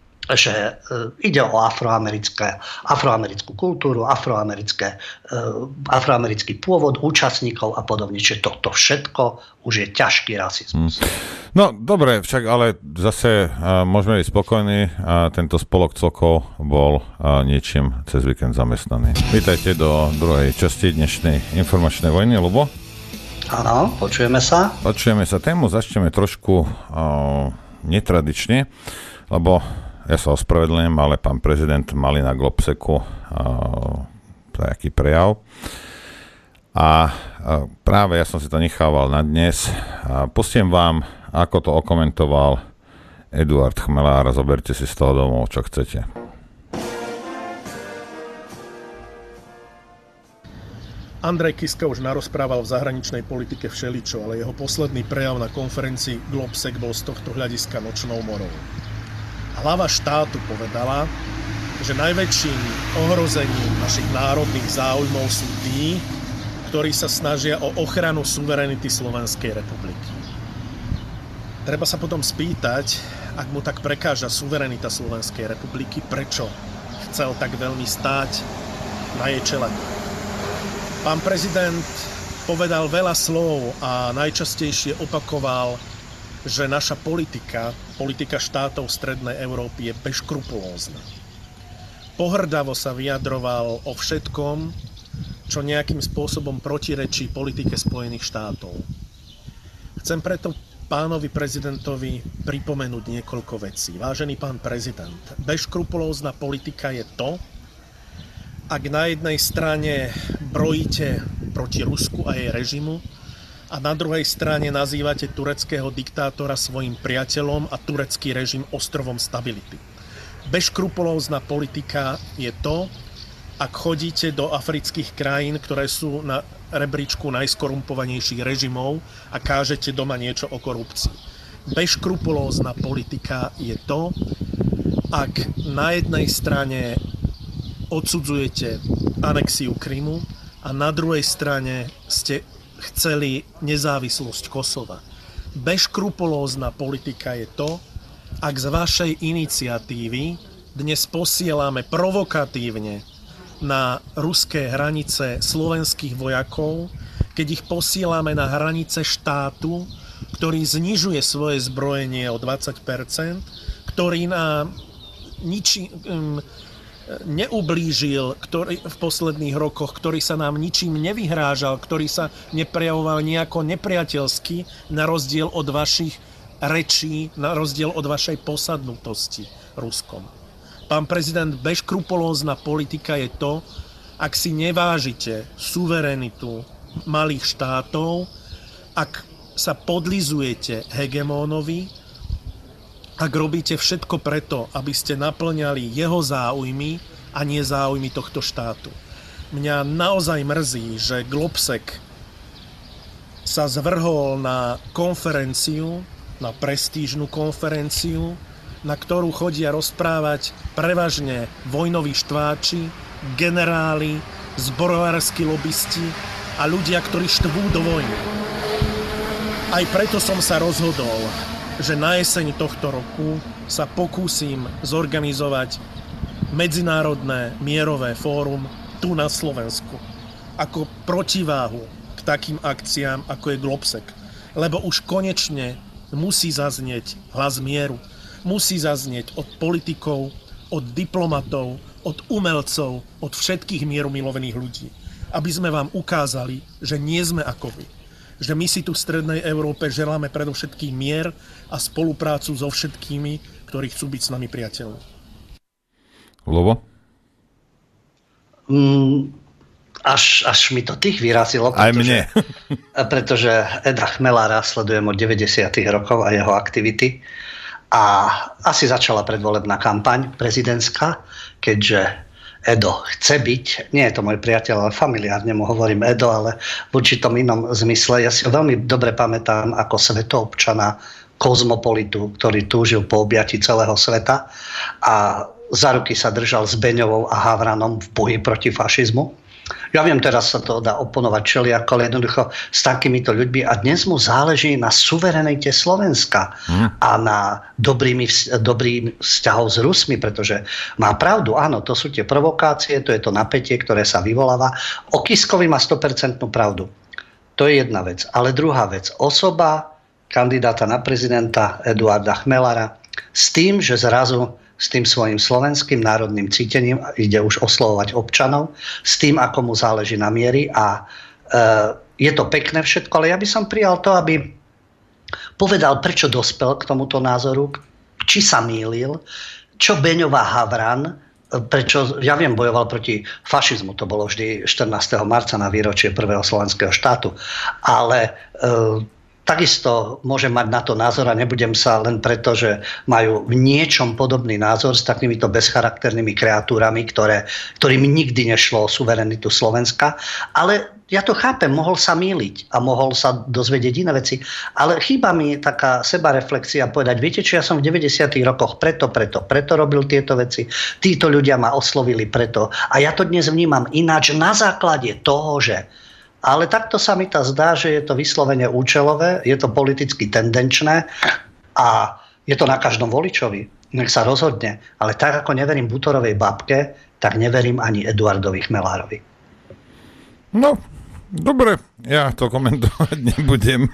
že ide o afroamerické, afroamerickú kultúru, afroamerické, afroamerický pôvod účastníkov a podobne. Čiže toto všetko už je ťažký rasizmus. No dobre, však ale zase uh, môžeme byť spokojní. Uh, tento spolok celkov bol uh, niečím cez víkend zamestnaný. Vítajte do druhej časti dnešnej informačnej vojny, Ľubo. Áno, počujeme sa. Počujeme sa. Tému začneme trošku uh, netradične, lebo ja sa ospravedlňujem, ale pán prezident mali na Globseku uh, taký prejav. A uh, práve ja som si to nechával na dnes. Uh, pustím vám, ako to okomentoval Eduard Chmelár, a zoberte si z toho domov, čo chcete. Andrej Kiska už narozprával v zahraničnej politike všeličo, ale jeho posledný prejav na konferencii Globsec bol z tohto hľadiska nočnou morou. Hlava štátu povedala, že najväčším ohrozením našich národných záujmov sú tí, ktorí sa snažia o ochranu suverenity Slovenskej republiky. Treba sa potom spýtať, ak mu tak prekáža suverenita Slovenskej republiky, prečo chcel tak veľmi stáť na jej čele. Pán prezident povedal veľa slov a najčastejšie opakoval, že naša politika, politika štátov Strednej Európy je bezškrupulózna. Pohrdavo sa vyjadroval o všetkom, čo nejakým spôsobom protirečí politike Spojených štátov. Chcem preto pánovi prezidentovi pripomenúť niekoľko vecí. Vážený pán prezident, bezškrupulózna politika je to, ak na jednej strane brojíte proti Rusku a jej režimu a na druhej strane nazývate tureckého diktátora svojim priateľom a turecký režim ostrovom stability. Bezškrupulózna politika je to, ak chodíte do afrických krajín, ktoré sú na rebríčku najskorumpovanejších režimov a kážete doma niečo o korupcii. Bezškrupulózna politika je to, ak na jednej strane odsudzujete anexiu Krymu a na druhej strane ste chceli nezávislosť Kosova. Bezškrupulózna politika je to, ak z vašej iniciatívy dnes posielame provokatívne na ruské hranice slovenských vojakov, keď ich posielame na hranice štátu, ktorý znižuje svoje zbrojenie o dvadsať percent, ktorý nám ničí, um, neublížil ktorý, v posledných rokoch, ktorý sa nám ničím nevyhrážal, ktorý sa neprejavoval nejako nepriateľsky, na rozdiel od vašich rečí, na rozdiel od vašej posadnutosti Ruskom. Pán prezident, bezškrupulózna politika je to, ak si nevážite suverenitu malých štátov, ak sa podlizujete hegemónovi, ak robíte všetko preto, aby ste naplňali jeho záujmy a nie záujmy tohto štátu. Mňa naozaj mrzí, že Globsek sa zvrhol na konferenciu, na prestížnu konferenciu, na ktorú chodia rozprávať prevažne vojnoví štváči, generáli, zbrojársky lobisti a ľudia, ktorí štvú do vojny. Aj preto som sa rozhodol, že na jeseň tohto roku sa pokúsim zorganizovať medzinárodné mierové fórum tu na Slovensku. Ako protiváhu k takým akciám, ako je Globsek. Lebo už konečne musí zaznieť hlas mieru. Musí zaznieť od politikov, od diplomatov, od umelcov, od všetkých mierumilovných ľudí. Aby sme vám ukázali, že nie sme ako vy. Že my si tu v Strednej Európe želáme predovšetkým mier a spoluprácu so všetkými, ktorí chcú byť s nami priateľmi. Lobo? Mm, až, až mi to tých vyrazilo. Aj mne. Pretože Eda Chmelára sledujem od deväťdesiatych rokov a jeho aktivity. A asi začala predvolebná kampaň prezidentská, keďže Edo chce byť, nie je to môj priateľ, ale familiárne mu hovorím Edo, ale v určitom inom zmysle. Ja si ho veľmi dobre pamätám ako svetoobčana, kozmopolitu, ktorý túžil po objati celého sveta a za ruky sa držal s Beňovou a Havranom v boji proti fašizmu. Ja viem, teraz sa to dá oponovať čeliako, ale jednoducho s takýmito ľuďmi a dnes mu záleží na suverenite Slovenska hmm. a na dobrými, dobrým vzťahov s Rusmi, pretože má pravdu, áno, to sú tie provokácie, to je to napätie, ktoré sa vyvoláva. O Kiskovi má sto percent pravdu. To je jedna vec. Ale druhá vec, osoba kandidáta na prezidenta Eduarda Chmelára s tým, že zrazu s tým svojím slovenským národným cítením ide už oslovovať občanov, s tým, ako mu záleží na miery a e, je to pekné všetko, ale ja by som prijal to, aby povedal, prečo dospel k tomuto názoru, či sa mýlil, čo Beňová Havran, prečo, ja viem, bojoval proti fašizmu, to bolo vždy štrnásteho marca na výročie prvého slovenského štátu, ale e, takisto môžem mať na to názor a nebudem sa len preto, že majú v niečom podobný názor s takýmito bezcharakternými kreatúrami, ktoré, ktorým nikdy nešlo o suverenitu Slovenska. Ale ja to chápem, mohol sa mýliť a mohol sa dozvedieť iné veci. Ale chýba mi taká sebareflexia povedať, viete čo, ja som v deväťdesiatych rokoch preto, preto, preto robil tieto veci. Títo ľudia ma oslovili preto. A ja to dnes vnímam ináč na základe toho, že ale takto sa mi to zdá, že je to vyslovene účelové, je to politicky tendenčné a je to na každom voličovi. Nech sa rozhodne. Ale tak ako neverím Butorovej babke, tak neverím ani Eduardovi Chmelárovi. No, dobre, ja to komentovať nebudem.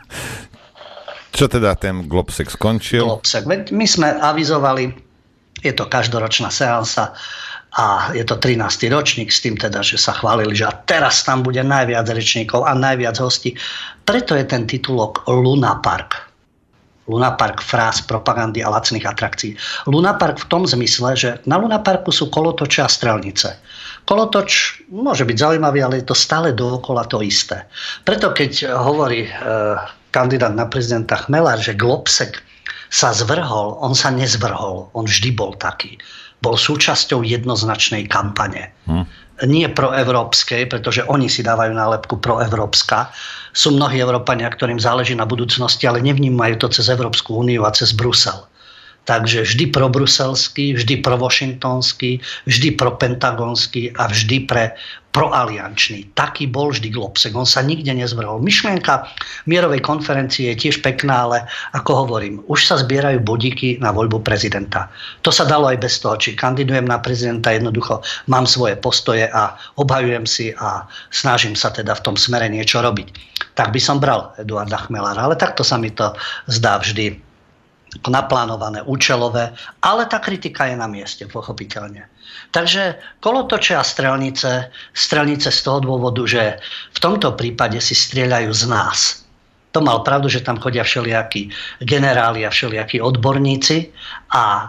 Čo teda ten Globsek skončil? Globsek, my sme avizovali, je to každoročná seansa, a je to trinásty ročník s tým teda, že sa chválili, že a teraz tam bude najviac rečníkov a najviac hostí. Preto je ten titulok Luna Park. Luna Park fráz, propagandy a lacných atrakcií. Luna Park v tom zmysle, že na Luna Parku sú kolotoče a strelnice. Kolotoč môže byť zaujímavý, ale je to stále dookola to isté. Preto keď hovorí e, kandidát na prezidenta Chmelár, že Globsek sa zvrhol, on sa nezvrhol, on vždy bol taký. Bol súčasťou jednoznačnej kampane. Hm. Nie proevropskej, pretože oni si dávajú nálepku proevropská. Sú mnohí Európania, ktorým záleží na budúcnosti, ale nevnímajú to cez Európsku úniu a cez Brusel. Takže vždy probruselský, vždy provashingtonský, vždy propentagonský a vždy pre proaliančný. Taký bol vždy Globsek. On sa nikde nezvrhol. Myšlienka mierovej konferencie je tiež pekná, ale ako hovorím, už sa zbierajú bodíky na voľbu prezidenta. To sa dalo aj bez toho, či kandidujem na prezidenta, jednoducho mám svoje postoje a obhajujem si a snažím sa teda v tom smere niečo robiť. Tak by som bral Eduarda Chmelára, ale takto sa mi to zdá vždy naplánované, účelové, ale tá kritika je na mieste, pochopiteľne. Takže kolotoče a strelnice, strelnice z toho dôvodu, že v tomto prípade si strieľajú z nás. To mal pravdu, že tam chodia všelijakí generáli a všelijakí odborníci a e,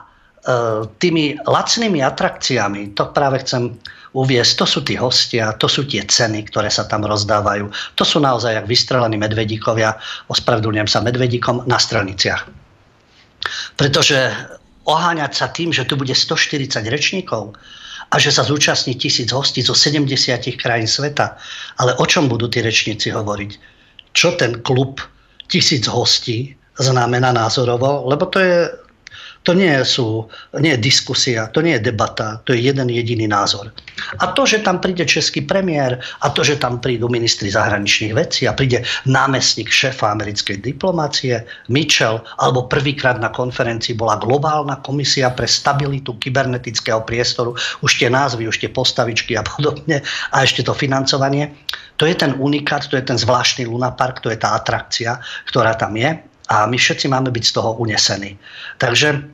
tými lacnými atrakciami, to práve chcem uviesť, to sú tí hostia, to sú tie ceny, ktoré sa tam rozdávajú. To sú naozaj jak vystrelení medvedíkovia, ospravedlňujem sa medvedíkom, na strelniciach. Pretože oháňať sa tým, že tu bude stoštyridsať rečníkov a že sa zúčastní tisíc hostí zo sedemdesiat krajín sveta, ale o čom budú tí rečníci hovoriť? Čo ten klub tisíc hostí znamená názorovo? Lebo to je To nie, sú, nie je diskusia, to nie je debata, to je jeden jediný názor. A to, že tam príde český premiér a to, že tam prídu ministri zahraničných vecí a príde námestník šéfa americkej diplomácie Mitchell, alebo prvýkrát na konferencii bola globálna komisia pre stabilitu kybernetického priestoru, už tie názvy, už tie postavičky a podobne, a ešte to financovanie. To je ten unikát, to je ten zvláštny lunapark, to je tá atrakcia, ktorá tam je. A my všetci máme byť z toho unesení. Takže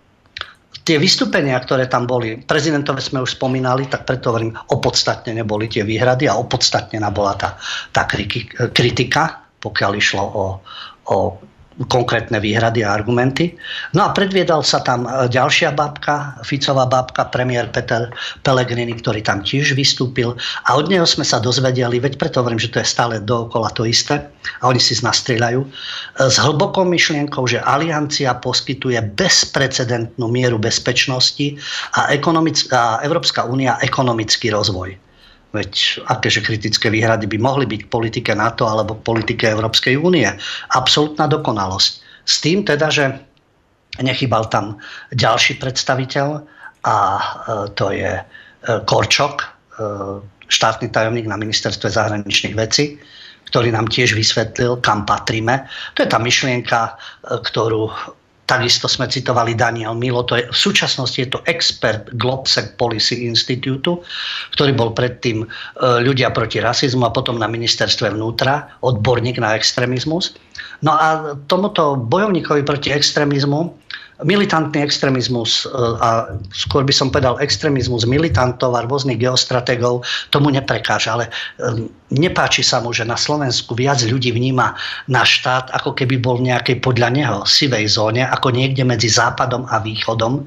tie vystúpenia, ktoré tam boli, prezidentové sme už spomínali, tak preto hovorím, opodstatnené boli tie výhrady a opodstatnená bola tá, tá kritika, pokiaľ išlo o, o konkrétne výhrady a argumenty. No a predviedal sa tam ďalšia bábka, Ficová bábka, premiér Peter Pellegrini, ktorý tam tiež vystúpil a od neho sme sa dozvedeli, veď preto hovorím, že to je stále dookola to isté a oni si z nás strieľajú, s hlbokou myšlienkou, že aliancia poskytuje bezprecedentnú mieru bezpečnosti a, a Európska únia ekonomický rozvoj. Veď akéže kritické výhrady by mohli byť k politike NATO alebo k politike Európskej únie. Absolútna dokonalosť. S tým teda, že nechybal tam ďalší predstaviteľ a to je Korčok, štátny tajomník na ministerstve zahraničných vecí, ktorý nám tiež vysvetlil, kam patríme. To je tá myšlienka, ktorú takisto sme citovali Daniel Milo, to je, v súčasnosti je to expert Globsec Policy Institute, ktorý bol predtým ľudia proti rasizmu a potom na ministerstve vnútra, odborník na extrémizmus. No a tomuto bojovníkovi proti extrémizmu, militantný extrémizmus a skôr by som povedal extrémizmus militantov a rôznych geostrategov tomu neprekáža, ale nepáči sa mu, že na Slovensku viac ľudí vníma náš štát, ako keby bol v nejakej podľa neho sivej zóne, ako niekde medzi západom a východom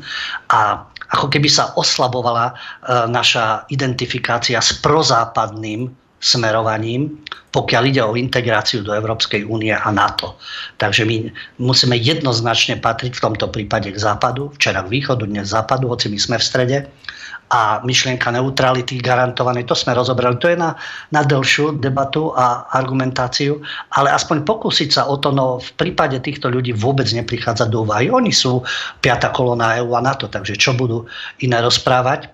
a ako keby sa oslabovala naša identifikácia s prozápadným smerovaním, pokiaľ ide o integráciu do Európskej únie a NATO. Takže my musíme jednoznačne patriť v tomto prípade k západu, včera k východu, dnes k západu, hoci my sme v strede. A myšlienka neutrality garantovanej, to sme rozobrali, to je na, na dlhšiu debatu a argumentáciu, ale aspoň pokúsiť sa o to, no v prípade týchto ľudí vôbec neprichádza do úvahy. Oni sú piata kolóna é ú a NATO, takže čo budú iné rozprávať?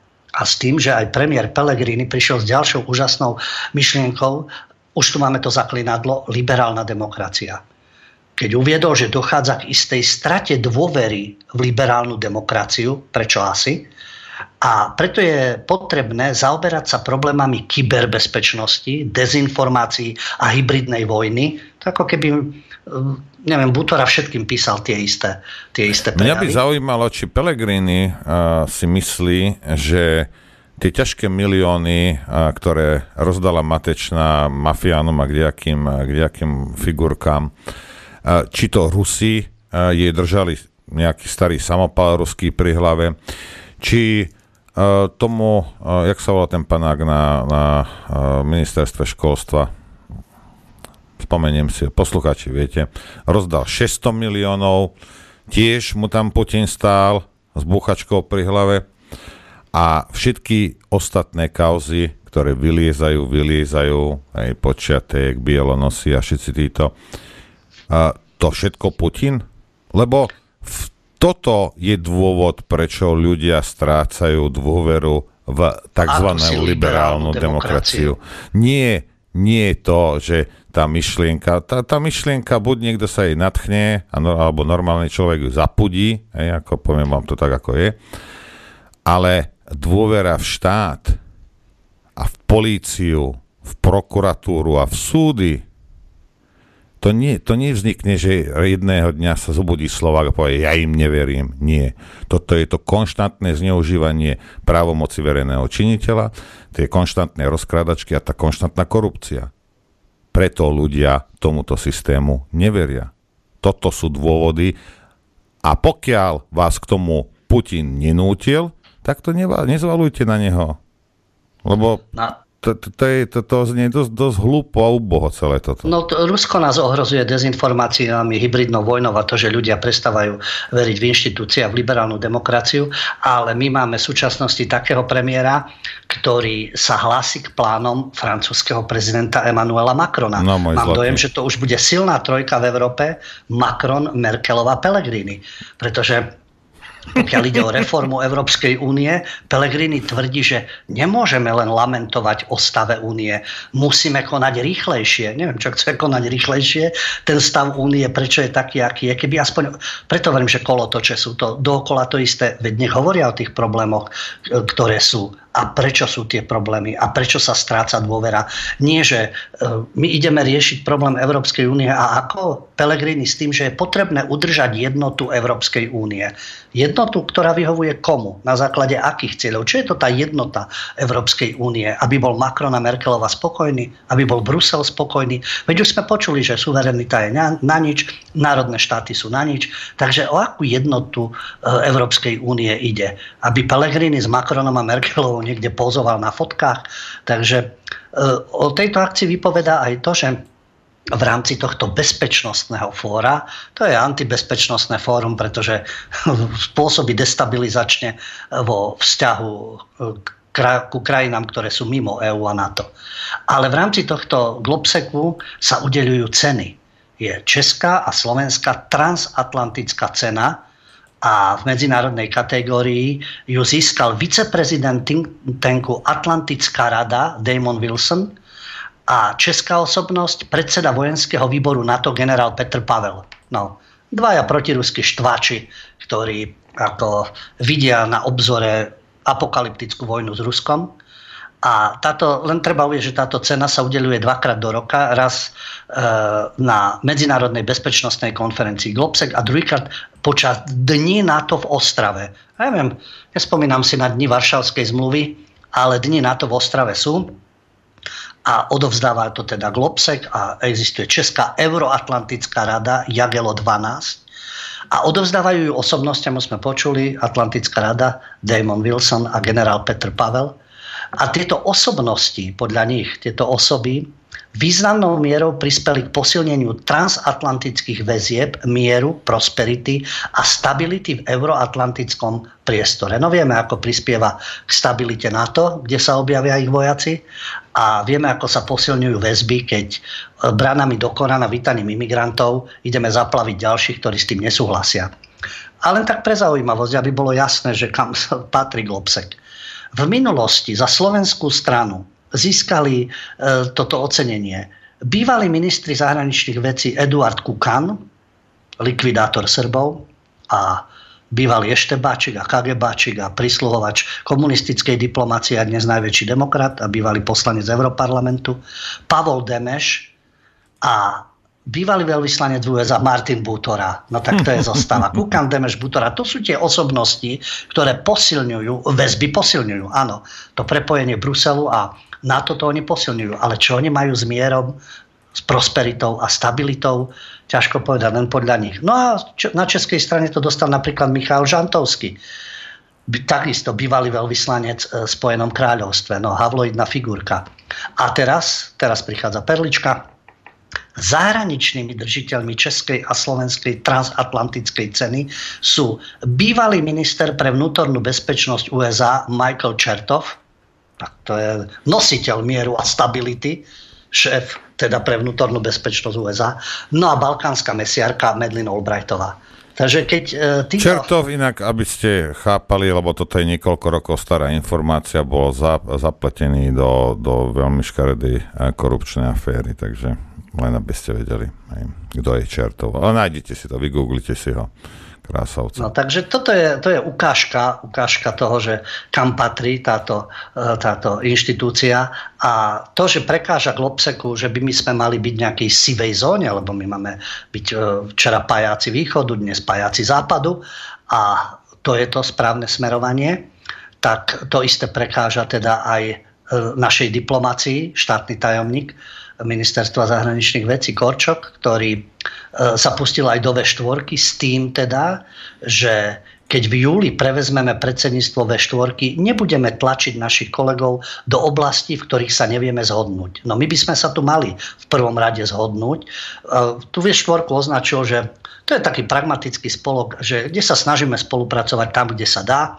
A s tým, že aj premiér Pellegrini prišiel s ďalšou úžasnou myšlienkou, už tu máme to zaklinadlo, liberálna demokracia. Keď uviedol, že dochádza k istej strate dôvery v liberálnu demokraciu, prečo asi? A preto je potrebné zaoberať sa problémami kyberbezpečnosti, dezinformácií a hybridnej vojny. To ako keby, neviem, Butora všetkým písal tie isté, tie isté prejavy. Mňa by zaujímalo, či Pellegrini uh, si myslí, že tie ťažké milióny, uh, ktoré rozdala Matečná mafiánom a kdejakým, kdejakým figurkám, uh, či to Rusi uh, jej držali nejaký starý samopal ruský pri hlave, či uh, tomu, uh, jak sa volá ten panák na, na uh, ministerstve školstva, spomeniem si, posluchači, viete, rozdal šesťsto miliónov, tiež mu tam Putin stál s búchačkou pri hlave a všetky ostatné kauzy, ktoré vyliezajú, vyliezajú, aj Počiatek, Bielonosy a všetci títo, uh, to všetko Putin? Lebo v toto je dôvod, prečo ľudia strácajú dôveru v tzv. Liberálnu demokraciu. demokraciu. Nie, nie je to, že tá myšlienka, tá, tá myšlienka, buď niekto sa jej natchne, alebo normálny človek ju zapudí, hej, ako poviem vám to tak, ako je, ale dôvera v štát a v políciu, v prokuratúru a v súdy To, nie, to nevznikne, že jedného dňa sa zobudí Slovák a povie, ja im neverím. Nie. Toto je to konštantné zneužívanie právomoci verejného činiteľa, tie konštantné rozkrádačky a tá konštantná korupcia. Preto ľudia tomuto systému neveria. Toto sú dôvody a pokiaľ vás k tomu Putin nenútil, tak to nezvalujte na neho. Lebo... Na... To, to, to, je, to, to znie dosť, dosť hlúpo a uboho celé toto. No to Rusko nás ohrozuje dezinformáciami, hybridnou vojnou a to, že ľudia prestávajú veriť v inštitúcie a v liberálnu demokraciu, ale my máme v súčasnosti takého premiéra, ktorý sa hlási k plánom francúzskeho prezidenta Emmanuela Macrona. No, Mám zlatý. dojem, že to už bude silná trojka v Európe, Macron, Merkelová, Pellegrini. Pretože pokiaľ ide o reformu Európskej únie, Pellegrini tvrdí, že nemôžeme len lamentovať o stave únie. Musíme konať rýchlejšie. Neviem, čo chce konať rýchlejšie. Ten stav únie, prečo je taký, aký je. Keby aspoň, preto verím, že kolotoče sú to dookola to isté. Veď nech hovoria o tých problémoch, ktoré sú. A prečo sú tie problémy a prečo sa stráca dôvera. Nie, že my ideme riešiť problém Európskej únie a ako Pellegrini s tým, že je potrebné udržať jednotu Európskej únie. Jednotu, ktorá vyhovuje komu? Na základe akých cieľov? Čo je to tá jednota Európskej únie? Aby bol Macron a Merkelová spokojný? Aby bol Brusel spokojný? Veď už sme počuli, že suverenita je na, na nič, národné štáty sú na nič. Takže o akú jednotu Európskej únie ide? Aby Pellegrini s Macronom a Merkelovou niekde pozoval na fotkách. Takže e, o tejto akcii vypovedá aj to, že v rámci tohto bezpečnostného fóra, to je antibezpečnostné fórum, pretože spôsobí destabilizačne vo vzťahu ku krajinám, ktoré sú mimo EÚ a NATO. Ale v rámci tohto Globseku sa udeľujú ceny. Je česká a slovenská transatlantická cena, a v medzinárodnej kategórii ju získal viceprezident think tanku Atlantická rada Damon Wilson a česká osobnosť predseda vojenského výboru NATO generál Petr Pavel. No, dvaja protiruskí štváči, ktorí ako vidia na obzore apokalyptickú vojnu s Ruskom. A táto, len treba uvieť, že táto cena sa udeľuje dvakrát do roka, raz e, na Medzinárodnej bezpečnostnej konferencii Globsec a druhýkrát počas Dní NATO v Ostrave. Ja neviem, nespomínam si na Dni Varšavskej zmluvy, ale Dni NATO v Ostrave sú a odovzdáva to teda Globsec a existuje Česká Euroatlantická rada Jagelo dvanásť a odovzdávajú ju osobnostiam, sme počuli, Atlantická rada Damon Wilson a generál Petr Pavel. A tieto osobnosti, podľa nich, tieto osoby významnou mierou prispeli k posilneniu transatlantických väzieb, mieru, prosperity a stability v euroatlantickom priestore. No vieme, ako prispieva k stabilite NATO, kde sa objavia ich vojaci, a vieme, ako sa posilňujú väzby, keď bránami do Korána vítaním imigrantov ideme zaplaviť ďalších, ktorí s tým nesúhlasia. A len tak pre zaujímavosť, aby bolo jasné, že kam patrí Globsec. V minulosti za slovenskú stranu získali e, toto ocenenie bývalí ministri zahraničných vecí Eduard Kukan, likvidátor Srbov, a bývalý eštebáčik a KGBáčik a prisluhovač komunistickej diplomácie a dnes najväčší demokrat a bývalý poslanec Europarlamentu, Pavol Demeš a bývalý veľvyslanec v ú es á Martin Butora. No tak to je zostava. Kukan, Demeš, Butora, to sú tie osobnosti, ktoré posilňujú, väzby posilňujú, áno. To prepojenie Bruselu a NATO to oni posilňujú. Ale čo oni majú s mierom, s prosperitou a stabilitou? Ťažko povedať, len podľa nich. No a čo, na českej strane to dostal napríklad Michal Žantovský. Takisto bývalý veľvyslanec v Spojenom kráľovstve. No, havloidná figurka. A teraz, teraz prichádza perlička. Zahraničnými držiteľmi českej a slovenskej transatlantickej ceny sú bývalý minister pre vnútornú bezpečnosť ú es á Michael Chertoff, tak to je nositeľ mieru a stability, šéf teda pre vnútornú bezpečnosť ú es á, no a balkánska mesiarka Madeleine Albrightová. Takže keď e, týto... Chertoff, inak, aby ste chápali, lebo toto je niekoľko rokov stará informácia, bol za, zapletený do, do veľmi škaredej korupčnej aféry, takže Len aby ste vedeli, hej, kto je Čertov. Ale nájdete si to, vygooglite si ho. Krásavca. No takže toto je, to je ukážka, ukážka toho, že kam patrí táto, táto inštitúcia a to, že prekáža Globseku, že by my sme mali byť v nejakej sivej zóne, lebo my máme byť včera pajáci východu, dnes pajáci západu a to je to správne smerovanie, tak to isté prekáža teda aj našej diplomácii, štátny tajomník Ministerstva zahraničných vecí Korčok, ktorý sa pustil aj do vé štyri s tým teda, že keď v júli prevezmeme predsedníctvo vé štyri, nebudeme tlačiť našich kolegov do oblastí, v ktorých sa nevieme zhodnúť. No my by sme sa tu mali v prvom rade zhodnúť. Tu vé štyri označil, že to je taký pragmatický spolok, že kde sa snažíme spolupracovať tam, kde sa dá,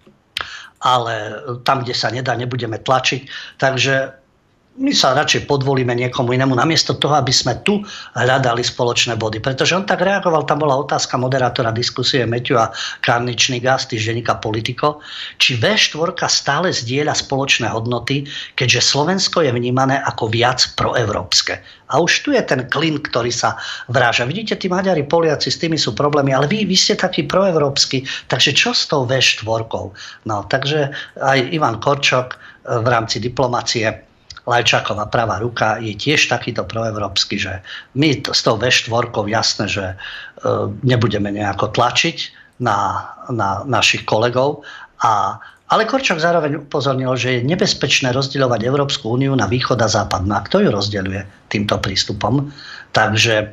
ale tam, kde sa nedá, nebudeme tlačiť. Takže my sa radšej podvolíme niekomu inému, namiesto toho, aby sme tu hľadali spoločné body. Pretože on tak reagoval, tam bola otázka moderátora diskusie Meťua Karničníka z týždenníka Politico, či vé štyri stále zdieľa spoločné hodnoty, keďže Slovensko je vnímané ako viac proevropské. A už tu je ten klin, ktorý sa vráža. Vidíte, tí Maďari, Poliaci, s tými sú problémy, ale vy, vy ste takí proevropskí, takže čo s tou vé štyri? No, takže aj Ivan Korčok v rámci diplomacie, Lajčáková pravá ruka, je tiež takýto proevropský, že my t- s tou vé štyri jasné, že e, nebudeme nejako tlačiť na, na našich kolegov. A, ale Korčok zároveň upozornil, že je nebezpečné rozdeľovať Európsku úniu na východ a západ. No a kto ju rozdeľuje týmto prístupom? Takže e,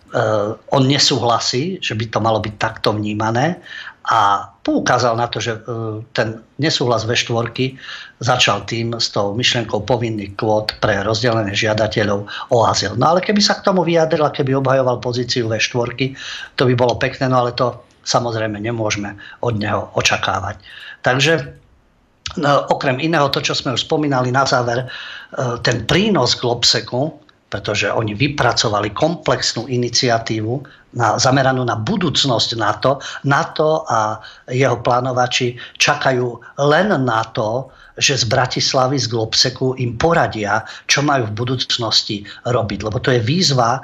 on nesúhlasí, že by to malo byť takto vnímané a poukázal na to, že ten nesúhlas vé štyri začal tým s tou myšlienkou povinných kvót pre rozdelené žiadateľov o azyl. No ale keby sa k tomu vyjadril a keby obhajoval pozíciu vé štyri, to by bolo pekné, no ale to samozrejme nemôžeme od neho očakávať. Takže no, okrem iného, to, čo sme už spomínali na záver, ten prínos Globseku, pretože oni vypracovali komplexnú iniciatívu na, zameranú na budúcnosť NATO. NATO a jeho plánovači čakajú len na to, že z Bratislavy, z Globseku im poradia, čo majú v budúcnosti robiť. Lebo to je výzva, e,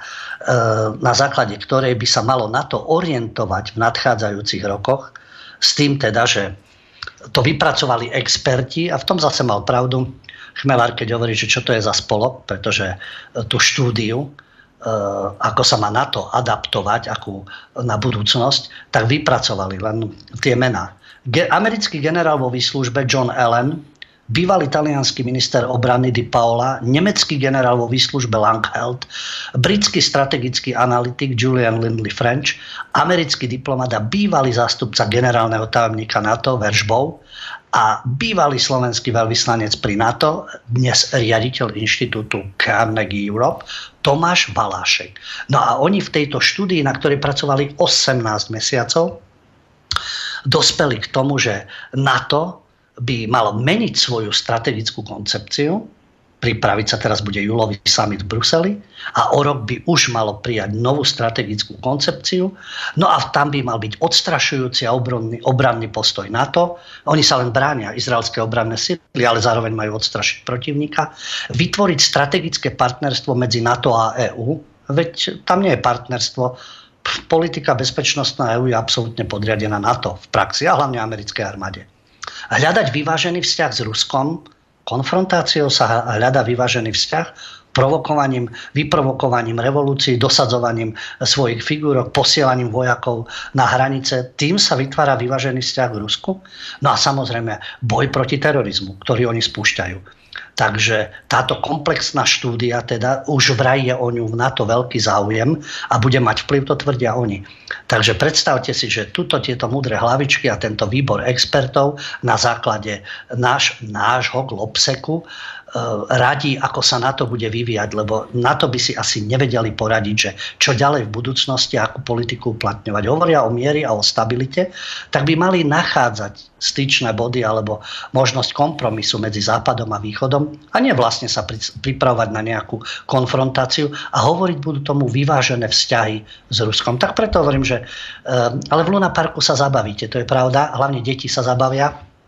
na základe ktorej by sa malo NATO orientovať v nadchádzajúcich rokoch. S tým teda, že to vypracovali experti a v tom zase mal pravdu Chmelár, keď hovorí, že čo to je za spolok, pretože tú štúdiu, ako sa má na to adaptovať, akú na budúcnosť, tak vypracovali len tie mená. Americký generál vo výslužbe John Allen, bývalý taliansky minister obrany Di Paola, nemecký generál vo výslužbe Langheld, britský strategický analytik Julian Lindley French, americký diplomat a bývalý zástupca generálneho tajomníka NATO Veržbov a bývalý slovenský veľvyslanec pri NATO, dnes riaditeľ inštitútu Carnegie Europe, Tomáš Balášek. No a oni v tejto štúdii, na ktorej pracovali osemnásť mesiacov, dospeli k tomu, že NATO by malo meniť svoju strategickú koncepciu, pripraviť sa, teraz bude júlový summit v Bruseli a o rok by už malo prijať novú strategickú koncepciu. No a tam by mal byť odstrašujúci a obranný, obranný postoj NATO. Oni sa len bránia, izraelské obranné sily, ale zároveň majú odstrašiť protivníka. Vytvoriť strategické partnerstvo medzi NATO a EÚ. Veď tam nie je partnerstvo. Politika bezpečnostná EÚ je absolútne podriadená NATO v praxi a hlavne americkej armáde. Hľadať vyvážený vzťah s Ruskom, konfrontáciou sa hľadá vyvážený vzťah, provokovaním, vyprovokovaním revolúcií, dosadzovaním svojich figúrok, posielaním vojakov na hranice. Tým sa vytvára vyvážený vzťah k Rusku. No a samozrejme boj proti terorizmu, ktorý oni spúšťajú. Takže táto komplexná štúdia, teda už vraj je o ňu v NATO veľký záujem a bude mať vplyv, to tvrdia oni. Takže predstavte si, že tuto tieto múdre hlavičky a tento výbor expertov na základe náš, nášho Globseku radí, ako sa NATO bude vyvíjať, lebo NATO by si asi nevedeli poradiť, že čo ďalej v budúcnosti, akú politiku uplatňovať. Hovoria o miery a o stabilite, tak by mali nachádzať styčné body alebo možnosť kompromisu medzi Západom a Východom a nie vlastne sa pripravovať na nejakú konfrontáciu a hovoriť budú tomu vyvážené vzťahy s Ruskom. Tak preto hovorím, že ale v Luna Parku sa zabavíte, to je pravda, hlavne deti sa zabavia.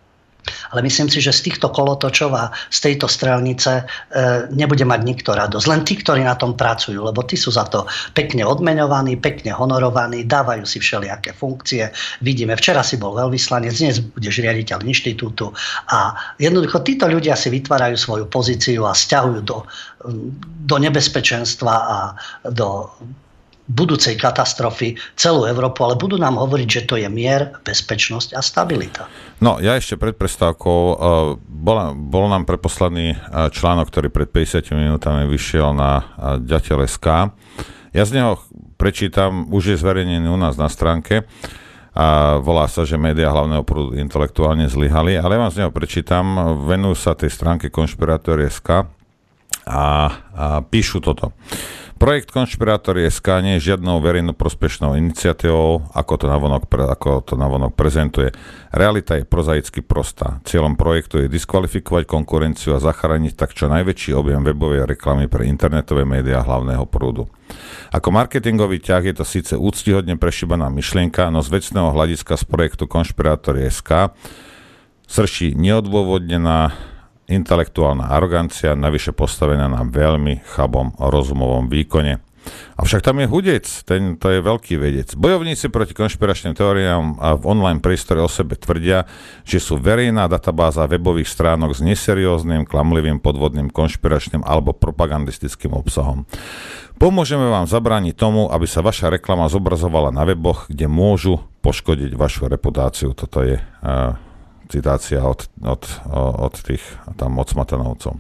Ale myslím si, že z týchto kolotočov a z tejto strelnice e, nebude mať nikto radosť. Len tí, ktorí na tom pracujú, lebo tí sú za to pekne odmeňovaní, pekne honorovaní, dávajú si všelijaké funkcie. Vidíme, včera si bol veľvyslanec, dnes budeš riaditeľ inštitútu a jednoducho títo ľudia si vytvárajú svoju pozíciu a sťahujú do, do nebezpečenstva a do budúcej katastrofy celú Európu, ale budú nám hovoriť, že to je mier, bezpečnosť a stabilita. No, ja ešte pred prestávkou, uh, bol, bol nám preposlaný uh, článok, ktorý pred päťdesiatimi minútami vyšiel na uh, ďateľ bodka es ká. Ja z neho prečítam, už je zverejnený u nás na stránke, a volá sa, že médiá hlavného prúdu intelektuálne zlyhali, ale ja vám z neho prečítam, venujú sa tej stránke konšpirátori bodka es ká a, a píšu toto. Projekt konšpirátori bodka es ká nie je žiadnou verejnoprospešnou iniciatívou, ako to navonok, ako to navonok prezentuje. Realita je prozaicky prostá. Cieľom projektu je diskvalifikovať konkurenciu a zachrániť tak čo najväčší objem webovej reklamy pre internetové médiá hlavného prúdu. Ako marketingový ťah je to síce úctihodne prešíbaná myšlienka, no z vecného hľadiska z projektu konšpirátori bodka es ká srší neodôvodnená intelektuálna arogancia, navyše postavená na veľmi chabom rozumovom výkone. Avšak tam je hudec, ten, to je veľký vedec. Bojovníci proti konšpiračným teóriám a v online priestore o sebe tvrdia, že sú verejná databáza webových stránok s neserióznym, klamlivým, podvodným, konšpiračným alebo propagandistickým obsahom. Pomôžeme vám zabrániť tomu, aby sa vaša reklama zobrazovala na weboch, kde môžu poškodiť vašu reputáciu. Toto je uh, citácia od, od, od tých tam od Smatanovcov.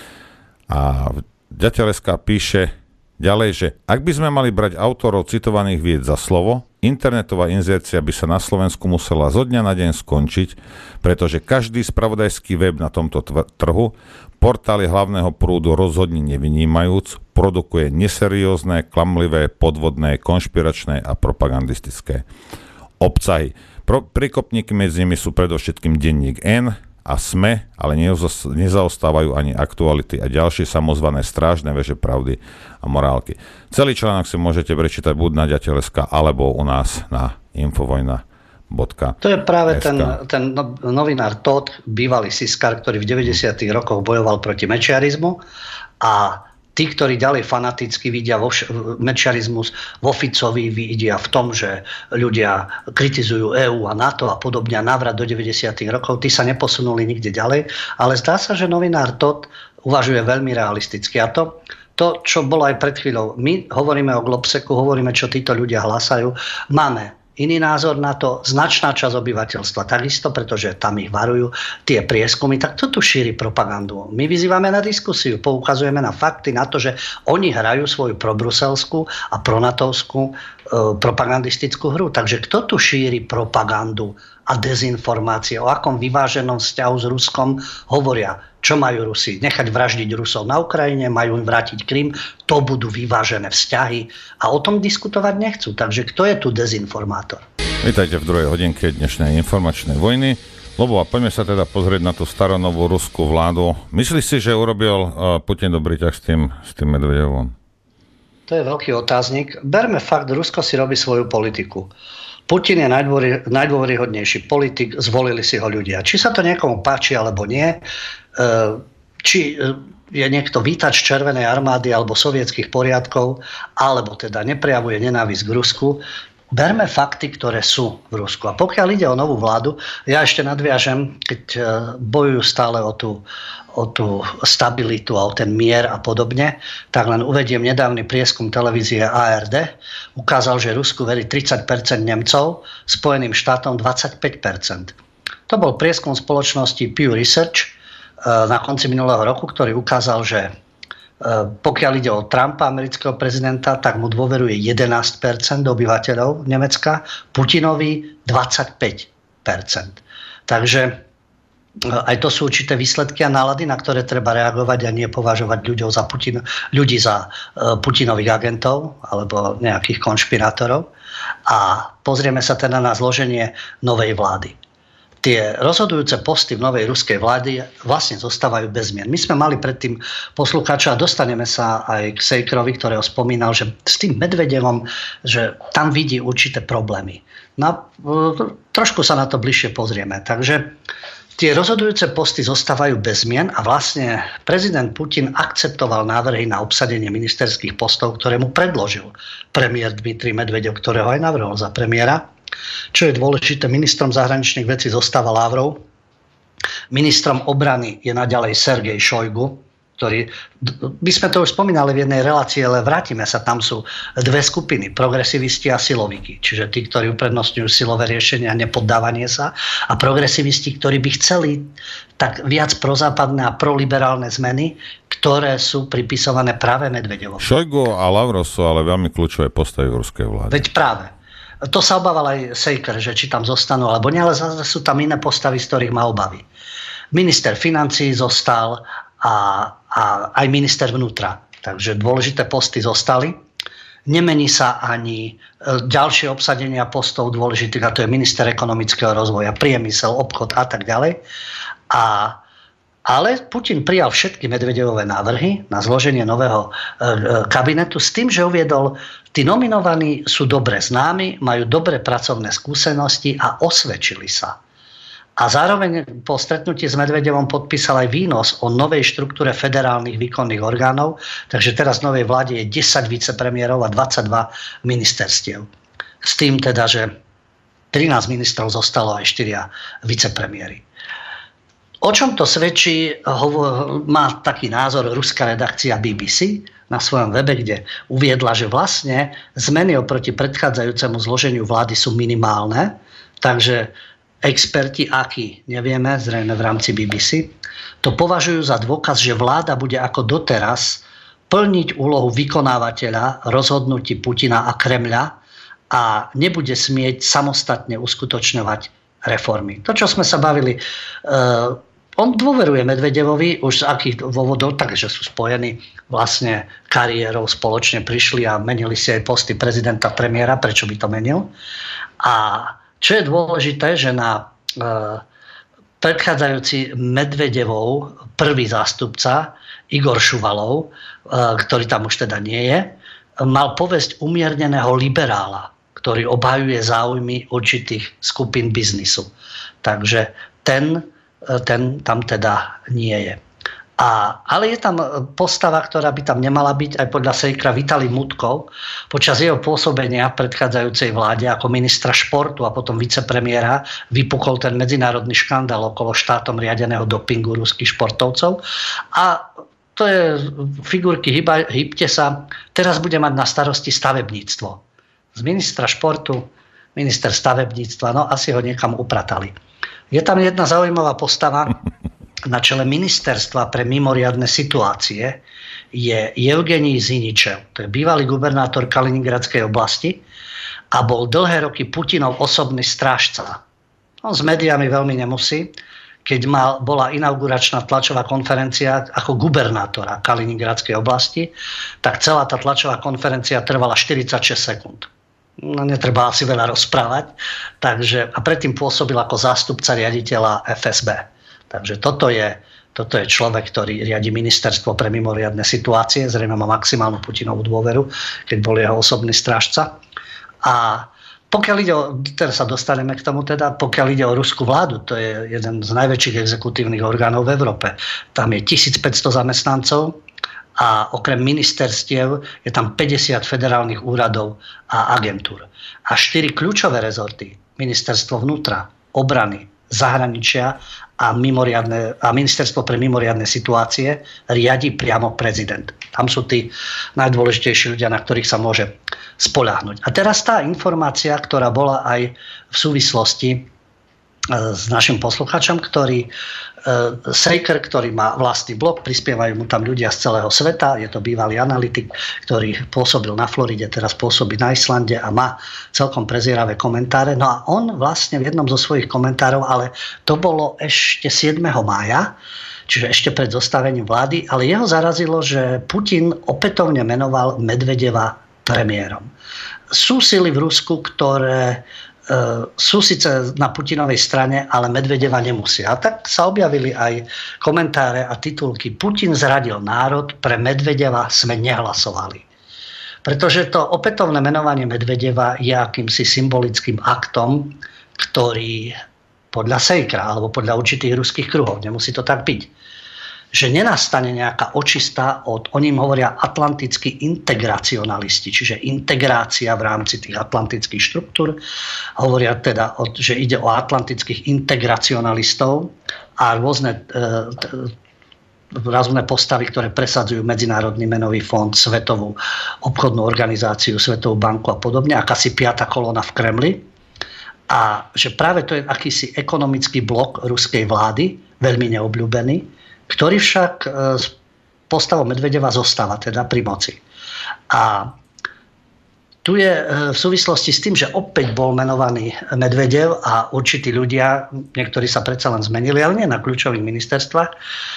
A ďateľ bodka es ká píše ďalej, že ak by sme mali brať autorov citovaných vied za slovo, internetová inzercia by sa na Slovensku musela zo dňa na deň skončiť, pretože každý spravodajský web na tomto tv- trhu, portály hlavného prúdu rozhodne nevynímajúc, produkuje neseriózne, klamlivé, podvodné, konšpiračné a propagandistické obsahy. Pro, prikopníky medzi nimi sú predovšetkým denník N a SME, ale nezaostávajú ani aktuality a ďalšie samozvané strážne veže pravdy a morálky. Celý článok si môžete prečítať buď na ďateľ bodka es ká alebo u nás na infovojna bodka es ká. To je práve ten, ten novinár Todt, bývalý siskár, ktorý v deväťdesiatych rokoch bojoval proti mečiarizmu a tí, ktorí ďalej fanaticky vidia vo vš- mečiarizmus vo Ficovi, vidia v tom, že ľudia kritizujú é ú a NATO a podobne a návrat do deväťdesiatych rokov, tí sa neposunuli nikde ďalej, ale zdá sa, že novinár Todt uvažuje veľmi realisticky. A to, to, čo bolo aj pred chvíľou, my hovoríme o Globseku, hovoríme, čo títo ľudia hlásajú, máme iný názor na to, značná časť obyvateľstva takisto, pretože tam ich varujú tie prieskumy, tak to tu šíri propagandu. My vyzývame na diskusiu, poukazujeme na fakty, na to, že oni hrajú svoju probruselskú a pronatovskú e, propagandistickú hru. Takže kto tu šíri propagandu a dezinformácie, o akom vyváženom vzťahu s Ruskom hovoria? Čo majú Rusi? Nechať vraždiť Rusov na Ukrajine, majú im vrátiť Krym, to budú vyvážené vzťahy a o tom diskutovať nechcú. Takže kto je tu dezinformátor? Vítajte v druhej hodinke dnešnej informačnej vojny. Lobo, a poďme sa teda pozrieť na tú staronovú ruskú vládu. Myslíš si, že urobil Putin dobrý ťah s tým, s tým Medvedevom? To je veľký otáznik. Berme fakt, Rusko si robí svoju politiku. Putin je najdôveryhodnejší politik, zvolili si ho ľudia. Či sa to niekomu páči alebo nie, či je niekto vítač Červenej armády alebo sovietských poriadkov, alebo teda neprejavuje nenávisť k Rusku, berme fakty, ktoré sú v Rusku. A pokiaľ ide o novú vládu, ja ešte nadviažem, keď bojujú stále o tú, o tú stabilitu a o ten mier a podobne, tak len uvediem nedávny prieskum televízie á er dé. Ukázal, že Rusku verí tridsať percent Nemcov, Spojeným štátom dvadsaťpäť percent. To bol prieskum spoločnosti Pew Research na konci minulého roku, ktorý ukázal, že pokiaľ ide o Trumpa, amerického prezidenta, tak mu dôveruje jedenásť percent obyvateľov Nemecka, Putinovi dvadsaťpäť percent. Takže aj to sú určité výsledky a nálady, na ktoré treba reagovať a nie považovať ľudí za, Putin, ľudí za Putinových agentov alebo nejakých konšpirátorov. A pozrieme sa teda na zloženie novej vlády. Tie rozhodujúce posty v novej ruskej vlády vlastne zostávajú bez zmien. My sme mali predtým poslucháča a dostaneme sa aj k Sejkrovi, ktorého spomínal, že s tým Medvedevom, že tam vidí určité problémy. No, trošku sa na to bližšie pozrieme. Takže v tie rozhodujúce posty zostávajú bez zmien a vlastne prezident Putin akceptoval návrhy na obsadenie ministerských postov, ktoré mu predložil premiér Dmitrij Medvedev, ktorého aj navrhol za premiéra. Čo je dôležité, ministrom zahraničných vecí zostáva Lavrov, ministrom obrany je naďalej Sergej Šojgu, ktorý, my sme to už spomínali v jednej relácii, ale vrátime sa, tam sú dve skupiny, progresivisti a silovíky, čiže tí, ktorí uprednostňujú silové riešenia a nepoddávanie sa, a progresivisti, ktorí by chceli tak viac prozápadné a proliberálne zmeny, ktoré sú pripisované práve Medvedevovi. Šojgu a Lavrov sú ale veľmi kľúčové postavy v ruskej vláde. Veď práve. To sa obával aj Sejker, že či tam zostanú, alebo nie, ale zase sú tam iné postavy, z ktorých má obavy. Minister financií zostal a, a aj minister vnútra. Takže dôležité posty zostali. Nemení sa ani ďalšie obsadenia postov dôležitých, a to je minister ekonomického rozvoja, priemysel, obchod a tak ďalej. A, ale Putin prijal všetky Medvedevové návrhy na zloženie nového e, kabinetu s tým, že uviedol, tí nominovaní sú dobre známi, majú dobré pracovné skúsenosti a osvedčili sa. A zároveň po stretnutí s Medvedevom podpísal aj výnos o novej štruktúre federálnych výkonných orgánov, takže teraz v novej vláde je desať vicepremiérov a dvadsaťdva ministerstiev. S tým teda, že trinásť ministrov zostalo aj štyria vicepremiéry. O čom to svedčí, má taký názor ruská redakcia bé bé cé na svojom webe, kde uviedla, že vlastne zmeny oproti predchádzajúcemu zloženiu vlády sú minimálne, takže experti, akí, nevieme, zrejme v rámci bé bé cé, to považujú za dôkaz, že vláda bude ako doteraz plniť úlohu vykonávateľa rozhodnutí Putina a Kremľa a nebude smieť samostatne uskutočňovať reformy. To, čo sme sa bavili, uh, on dôveruje Medvedevovi už z akých dôvodov, takže sú spojení vlastne kariérou, spoločne prišli a menili si aj posty prezidenta, premiéra, prečo by to menil. A čo je dôležité, že na e, predchádzajúci Medvedevov prvý zástupca Igor Šuvalov, e, ktorý tam už teda nie je, mal povesť umierneného liberála, ktorý obhajuje záujmy určitých skupín biznisu. Takže ten, ten tam teda nie je. A, ale je tam postava, ktorá by tam nemala byť, aj podľa Sejkra, Vitalij Mutkov. Počas jeho pôsobenia v predchádzajúcej vláde ako ministra športu a potom vicepremiéra vypukol ten medzinárodný škandál okolo štátom riadeného dopingu ruských športovcov. A to je figurky hyba, hybte sa. Teraz bude mať na starosti stavebníctvo. Z ministra športu minister stavebníctva, no asi ho niekam upratali. Je tam jedna zaujímavá postava. Na čele ministerstva pre mimoriadne situácie je Evgenij Ziničev. To je bývalý gubernátor Kaliningradskej oblasti a bol dlhé roky Putinov osobný strážca. On s médiami veľmi nemusí. Keď mal, bola inauguračná tlačová konferencia ako gubernátora Kaliningradskej oblasti, tak celá tá tlačová konferencia trvala štyridsaťšesť sekúnd. No, netreba asi veľa rozprávať. Takže, a predtým pôsobil ako zástupca riaditeľa ef es bé. Takže toto je, toto je človek, ktorý riadi ministerstvo pre mimoriadne situácie, zrejme má maximálnu Putinovú dôveru, keď bol jeho osobný strážca. A pokiaľ ide o, teraz sa dostaneme k tomu teda, pokiaľ ide o ruskú vládu, to je jeden z najväčších exekutívnych orgánov v Európe. Tam je tisícpäťsto zamestnancov a okrem ministerstiev je tam päťdesiat federálnych úradov a agentúr. A štyri kľúčové rezorty, ministerstvo vnútra, obrany, zahraničia a, mimoriadne, a ministerstvo pre mimoriadne situácie riadi priamo prezident. Tam sú tí najdôležitejší ľudia, na ktorých sa môže spoľahnúť. A teraz tá informácia, ktorá bola aj v súvislosti s našim poslucháčom, ktorý Sejker, ktorý má vlastný blog, prispievajú mu tam ľudia z celého sveta, je to bývalý analytik, ktorý pôsobil na Floride, teraz pôsobí na Islande a má celkom prezieravé komentáre. No a on vlastne v jednom zo svojich komentárov, ale to bolo ešte siedmeho mája, čiže ešte pred zostavením vlády, ale jeho zarazilo, že Putin opätovne menoval Medvedeva premiérom. Sú sily v Rusku, ktoré sú síce na Putinovej strane, ale Medvedeva nemusia. A tak sa objavili aj komentáre a titulky Putin zradil národ, pre Medvedeva sme nehlasovali. Pretože to opätovné menovanie Medvedeva je akýmsi symbolickým aktom, ktorý podľa Sejkra alebo podľa určitých ruských kruhov, nemusí to tak byť, že nenastane nejaká očista od, oni im hovoria atlantickí integracionalisti, čiže integrácia v rámci tých atlantických štruktúr. Hovoria teda, že ide o atlantických integracionalistov a rôzne e, rôzne postavy, ktoré presadzujú Medzinárodný menový fond, Svetovú obchodnú organizáciu, Svetovú banku a podobne, akási piata kolóna v Kremli. A že práve to je akýsi ekonomický blok ruskej vlády, veľmi neobľúbený, ktorý však s postavou Medvedeva zostáva teda pri moci. A tu je v súvislosti s tým, že opäť bol menovaný Medvedev a určití ľudia, niektorí sa predsa len zmenili, ale nie na kľúčových ministerstvách,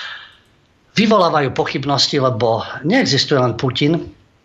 vyvolávajú pochybnosti, lebo neexistuje len Putin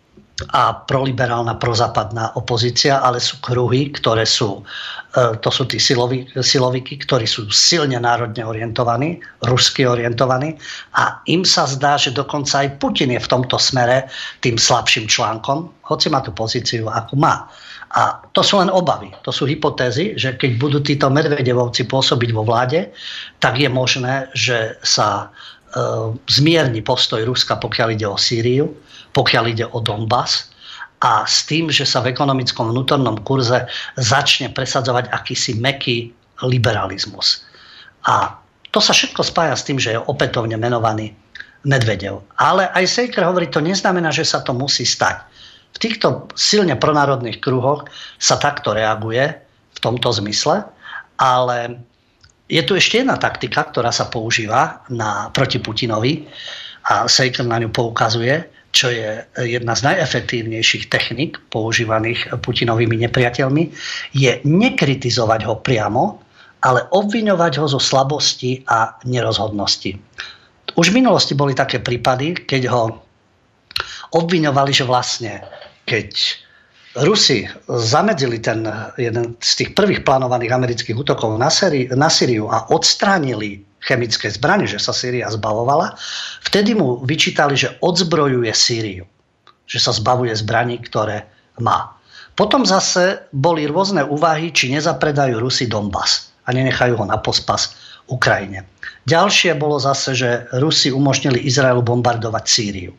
a proliberálna, prozápadná opozícia, ale sú kruhy, ktoré sú, to sú tí siloví, silovíky, ktorí sú silne národne orientovaní, rusky orientovaní a im sa zdá, že dokonca aj Putin je v tomto smere tým slabším článkom, hoci má tú pozíciu, ako má. A to sú len obavy, to sú hypotézy, že keď budú títo Medvedevovci pôsobiť vo vláde, tak je možné, že sa zmierni postoj Ruska, pokiaľ ide o Sýriu, pokiaľ ide o Donbas a s tým, že sa v ekonomickom vnútornom kurze začne presadzovať akýsi mäkký liberalizmus. A to sa všetko spája s tým, že je opätovne menovaný Medvedev. Ale aj Sejker hovorí, to neznamená, že sa to musí stať. V týchto silne pronárodných kruhoch sa takto reaguje v tomto zmysle, ale je tu ešte jedna taktika, ktorá sa používa na, proti Putinovi a Sejker na ňu poukazuje, čo je jedna z najefektívnejších technik používaných Putinovými nepriateľmi, je nekritizovať ho priamo, ale obviňovať ho zo slabosti a nerozhodnosti. Už v minulosti boli také prípady, keď ho obviňovali, že vlastne keď Rusi zamedzili ten jeden z tých prvých plánovaných amerických útokov na, Syri, na Syriu a odstránili chemické zbrane, že sa Sýria zbavovala, vtedy mu vyčítali, že odzbrojuje Sýriu, že sa zbavuje zbraní, ktoré má. Potom zase boli rôzne úvahy, či nezapredajú Rusi Donbas a nenechajú ho na pospas Ukrajine. Ďalšie bolo zase, že Rusi umožnili Izraelu bombardovať Sýriu.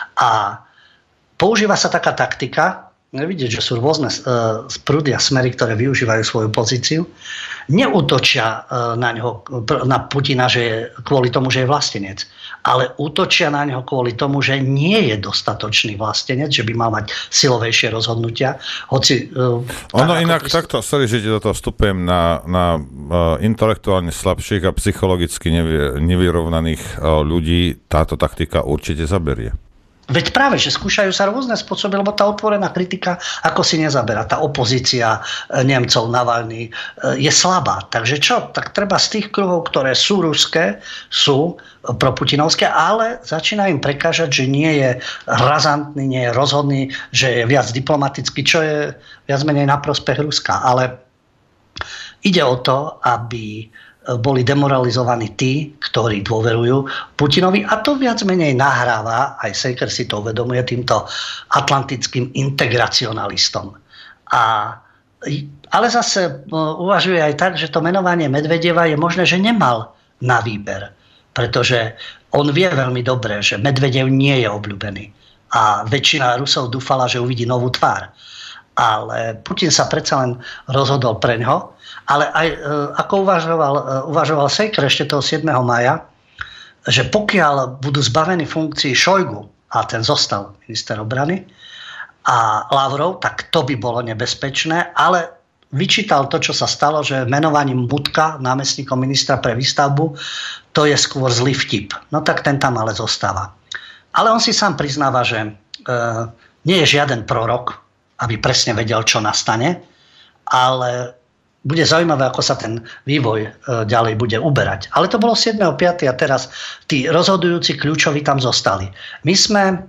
A používa sa taká taktika, vidieť, že sú rôzne uh, prúdy a smery, ktoré využívajú svoju pozíciu. Neútočia uh, na ňoho, na Putina, že je kvôli tomu, že je vlastenec, ale útočia na ňoho kvôli tomu, že nie je dostatočný vlastenec, že by mal mať silovejšie rozhodnutia. Hoci, uh, ono tak, inak ty... takto, sorry, že ti do toho vstupujem, na, na uh, intelektuálne slabších a psychologicky nevy, nevyrovnaných uh, ľudí táto taktika určite zaberie. Veď práve, že skúšajú sa rôzne spôsoby, lebo tá otvorená kritika ako si nezaberá. Tá opozícia Nemcov, Navalny je slabá. Takže čo? Tak treba z tých kruhov, ktoré sú ruské, sú proputinovské, ale začína im prekážať, že nie je razantný, nie je rozhodný, že je viac diplomatický, čo je viac menej na prospech Ruska. Ale ide o to, aby boli demoralizovaní tí, ktorí dôverujú Putinovi a to viac menej nahráva, aj Sejker si to uvedomuje, týmto atlantickým integracionalistom. A, ale zase uvažuje aj tak, že to menovanie Medvedeva je možné, že nemal na výber, pretože on vie veľmi dobre, že Medvedev nie je obľúbený a väčšina Rusov dúfala, že uvidí novú tvár. Ale Putin sa predsa len rozhodol preňho. Ale aj e, ako uvažoval, e, uvažoval Sejker ešte toho siedmeho mája, že pokiaľ budú zbavení funkcií Šojgu, a ten zostal minister obrany, a Lavrov, tak to by bolo nebezpečné, ale vyčítal to, čo sa stalo, že menovaním Budka námestníkom ministra pre výstavbu, to je skôr zlý vtip. No tak ten tam ale zostáva. Ale on si sám priznáva, že e, nie je žiaden prorok, aby presne vedel, čo nastane, ale bude zaujímavé, ako sa ten vývoj e, ďalej bude uberať. Ale to bolo siedmeho piateho a teraz tí rozhodujúci kľúčoví tam zostali. My sme e,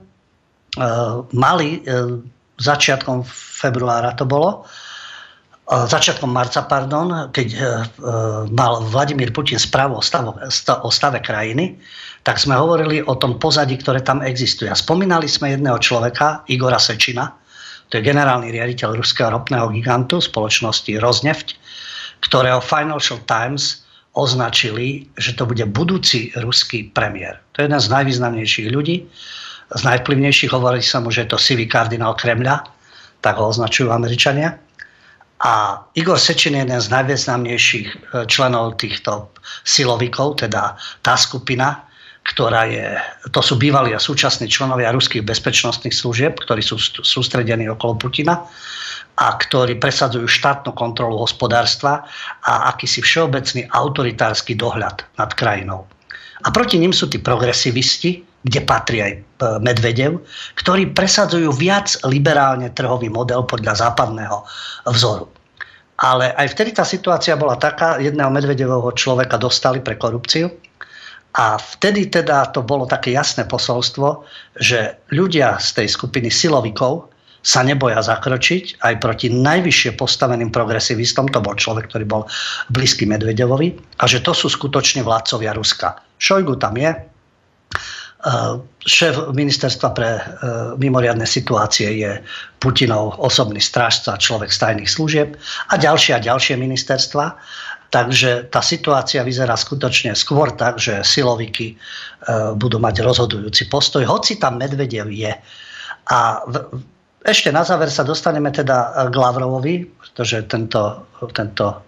mali e, začiatkom februára to bolo, e, začiatkom marca, pardon, keď e, mal Vladimír Putin správu o, stavu, o stave krajiny, tak sme hovorili o tom pozadí, ktoré tam existuje. A spomínali sme jedného človeka, Igora Sečina, to je generálny riaditeľ ruského ropného gigantu spoločnosti Rosneft, ktorého Financial Times označili, že to bude budúci ruský premiér. To je jeden z najvýznamnejších ľudí, z najvplyvnejších, hovorí sa mu, že je to sivý kardinál Kremľa, tak ho označujú Američania. A Igor Sečin je jeden z najvýznamnejších členov týchto silovikov, teda tá skupina, ktorá je, to sú bývalí a súčasní členovia ruských bezpečnostných služieb, ktorí sú sústredení okolo Putina a ktorí presadzujú štátnu kontrolu hospodárstva a akýsi všeobecný autoritársky dohľad nad krajinou. A proti nim sú tí progresivisti, kde patrí aj Medvedev, ktorí presadzujú viac liberálne trhový model podľa západného vzoru. Ale aj vtedy tá situácia bola taká, jedného Medvedevovho človeka dostali pre korupciu a vtedy teda to bolo také jasné posolstvo, že ľudia z tej skupiny silovikov sa neboja zakročiť aj proti najvyššie postaveným progresivistom, to bol človek, ktorý bol blízky Medvedevovi, a že to sú skutočne vládcovia Ruska. Šojgu tam je, šéf ministerstva pre mimoriadne situácie je Putinov osobný strážca, človek z tajných služieb a ďalšie a ďalšie ministerstva. Takže tá situácia vyzerá skutočne skôr tak, že silovíky budú mať rozhodujúci postoj, hoci tam Medvedev je. A ešte na záver sa dostaneme teda k Lavrovovi, pretože tento, tento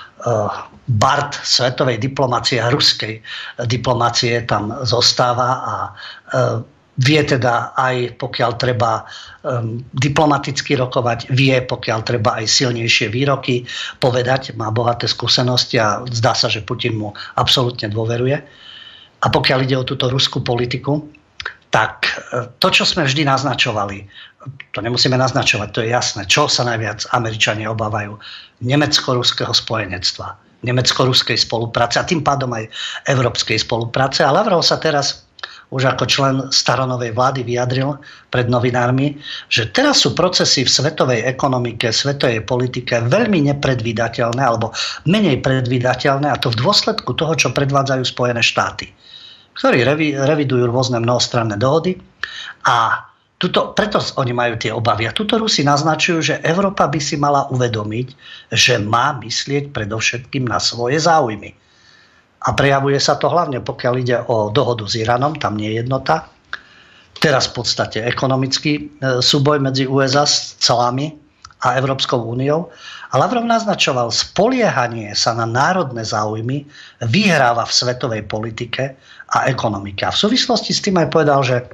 bard svetovej diplomácie a ruskej diplomácie tam zostáva a vie teda aj pokiaľ treba diplomaticky rokovať, vie pokiaľ treba aj silnejšie výroky povedať, má bohaté skúsenosti a zdá sa, že Putin mu absolútne dôveruje. A pokiaľ ide o túto ruskú politiku, tak to, čo sme vždy naznačovali, to nemusíme naznačovať, to je jasné, čo sa najviac Američania obávajú, nemecko-ruského spojenectva, nemecko-ruskej spolupráce a tým pádom aj európskej spolupráce. A Lavrov sa teraz už ako člen staronovej vlády vyjadril pred novinármi, že teraz sú procesy v svetovej ekonomike, svetovej politike veľmi nepredvídateľné alebo menej predvídateľné, a to v dôsledku toho, čo predvádzajú Spojené štáty, ktorí revi, revidujú rôzne mnohostranné dohody a tuto, preto oni majú tie obavy. A tuto Rusi naznačujú, že Európa by si mala uvedomiť, že má myslieť predovšetkým na svoje záujmy. A prejavuje sa to hlavne, pokiaľ ide o dohodu s Iránom, tam nie je jednota. Teraz v podstate ekonomický súboj medzi ú es á s celami a Európskou úniou. A Lavrov naznačoval, spoliehanie sa na národné záujmy vyhráva v svetovej politike a ekonomike. A v súvislosti s tým aj povedal, že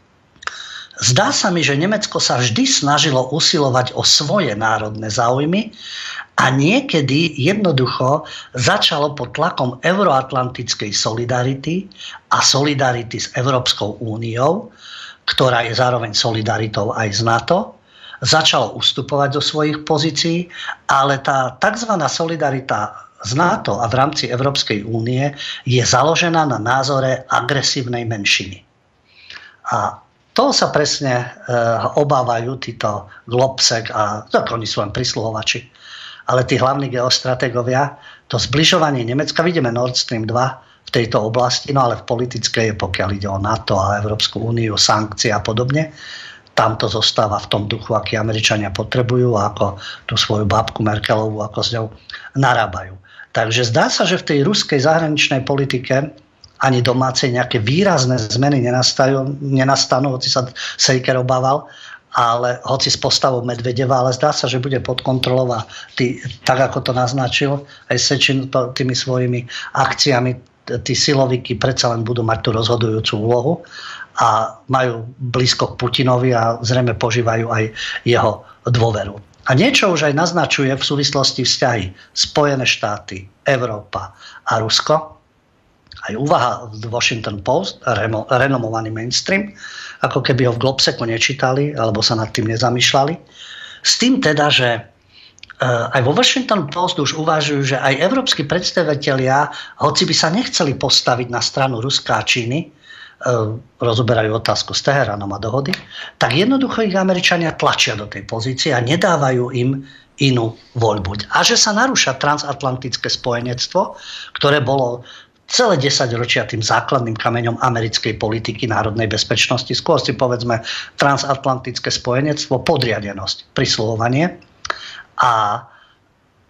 zdá sa mi, že Nemecko sa vždy snažilo usilovať o svoje národné záujmy a niekedy jednoducho začalo pod tlakom euroatlantickej solidarity a solidarity s Európskou úniou, ktorá je zároveň solidaritou aj z NATO, začalo ustupovať zo svojich pozícií, ale tá tzv. Solidarita z NATO a v rámci Európskej únie je založená na názore agresívnej menšiny. A to sa presne e, obávajú títo Globsek a tak oni sú len prisluhovači. Ale tí hlavní geostratégovia, to zbližovanie Nemecka, vidíme Nord Stream dva v tejto oblasti, no ale v politickej, pokiaľ ide o NATO a Európsku úniu, sankcie a podobne, tam to zostáva v tom duchu, aký Američania potrebujú a ako tú svoju bábku Merkelovú, ako s ňou narábajú. Takže zdá sa, že v tej ruskej zahraničnej politike ani domácej nejaké výrazné zmeny nenastanú, nenastanú, hoci sa Sejker obával, ale hoci s postavou Medvedeva, ale zdá sa, že bude pod kontrolou a tý, tak ako to naznačil aj Sečin tými svojimi akciami, tí silovíky predsa len budú mať tú rozhodujúcu úlohu a majú blízko k Putinovi a zrejme požívajú aj jeho dôveru. A niečo už aj naznačuje v súvislosti vzťahy Spojené štáty, Európa a Rusko. Aj úvaha v Washington Post, renomovaný mainstream, ako keby ho v Globseku nečítali alebo sa nad tým nezamýšľali. S tým teda, že aj vo Washington Post už uvažujú, že aj európski predstavitelia, hoci by sa nechceli postaviť na stranu Ruska a Číny, rozoberajú otázku s Teheránom a dohody, tak jednoducho ich Američania tlačia do tej pozície a nedávajú im inú voľbu. A že sa narúša transatlantické spojenectvo, ktoré bolo celé desaťročia tým základným kameňom americkej politiky národnej bezpečnosti. Skôr si povedzme transatlantické spojenectvo, podriadenosť, prisluhovanie. A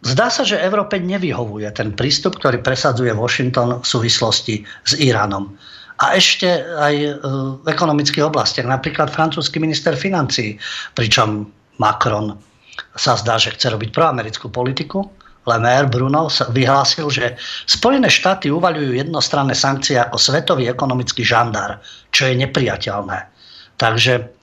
zdá sa, že Európe nevyhovuje ten prístup, ktorý presadzuje Washington v súvislosti s Iránom. A ešte aj v ekonomických oblastiach. Napríklad francúzsky minister financií, pričom Macron sa zdá, že chce robiť proamerickú politiku. Le Maire Bruno vyhlásil, že Spojené štáty uvaľujú jednostranné sankcie ako svetový ekonomický žandár, čo je nepriateľné. Takže e,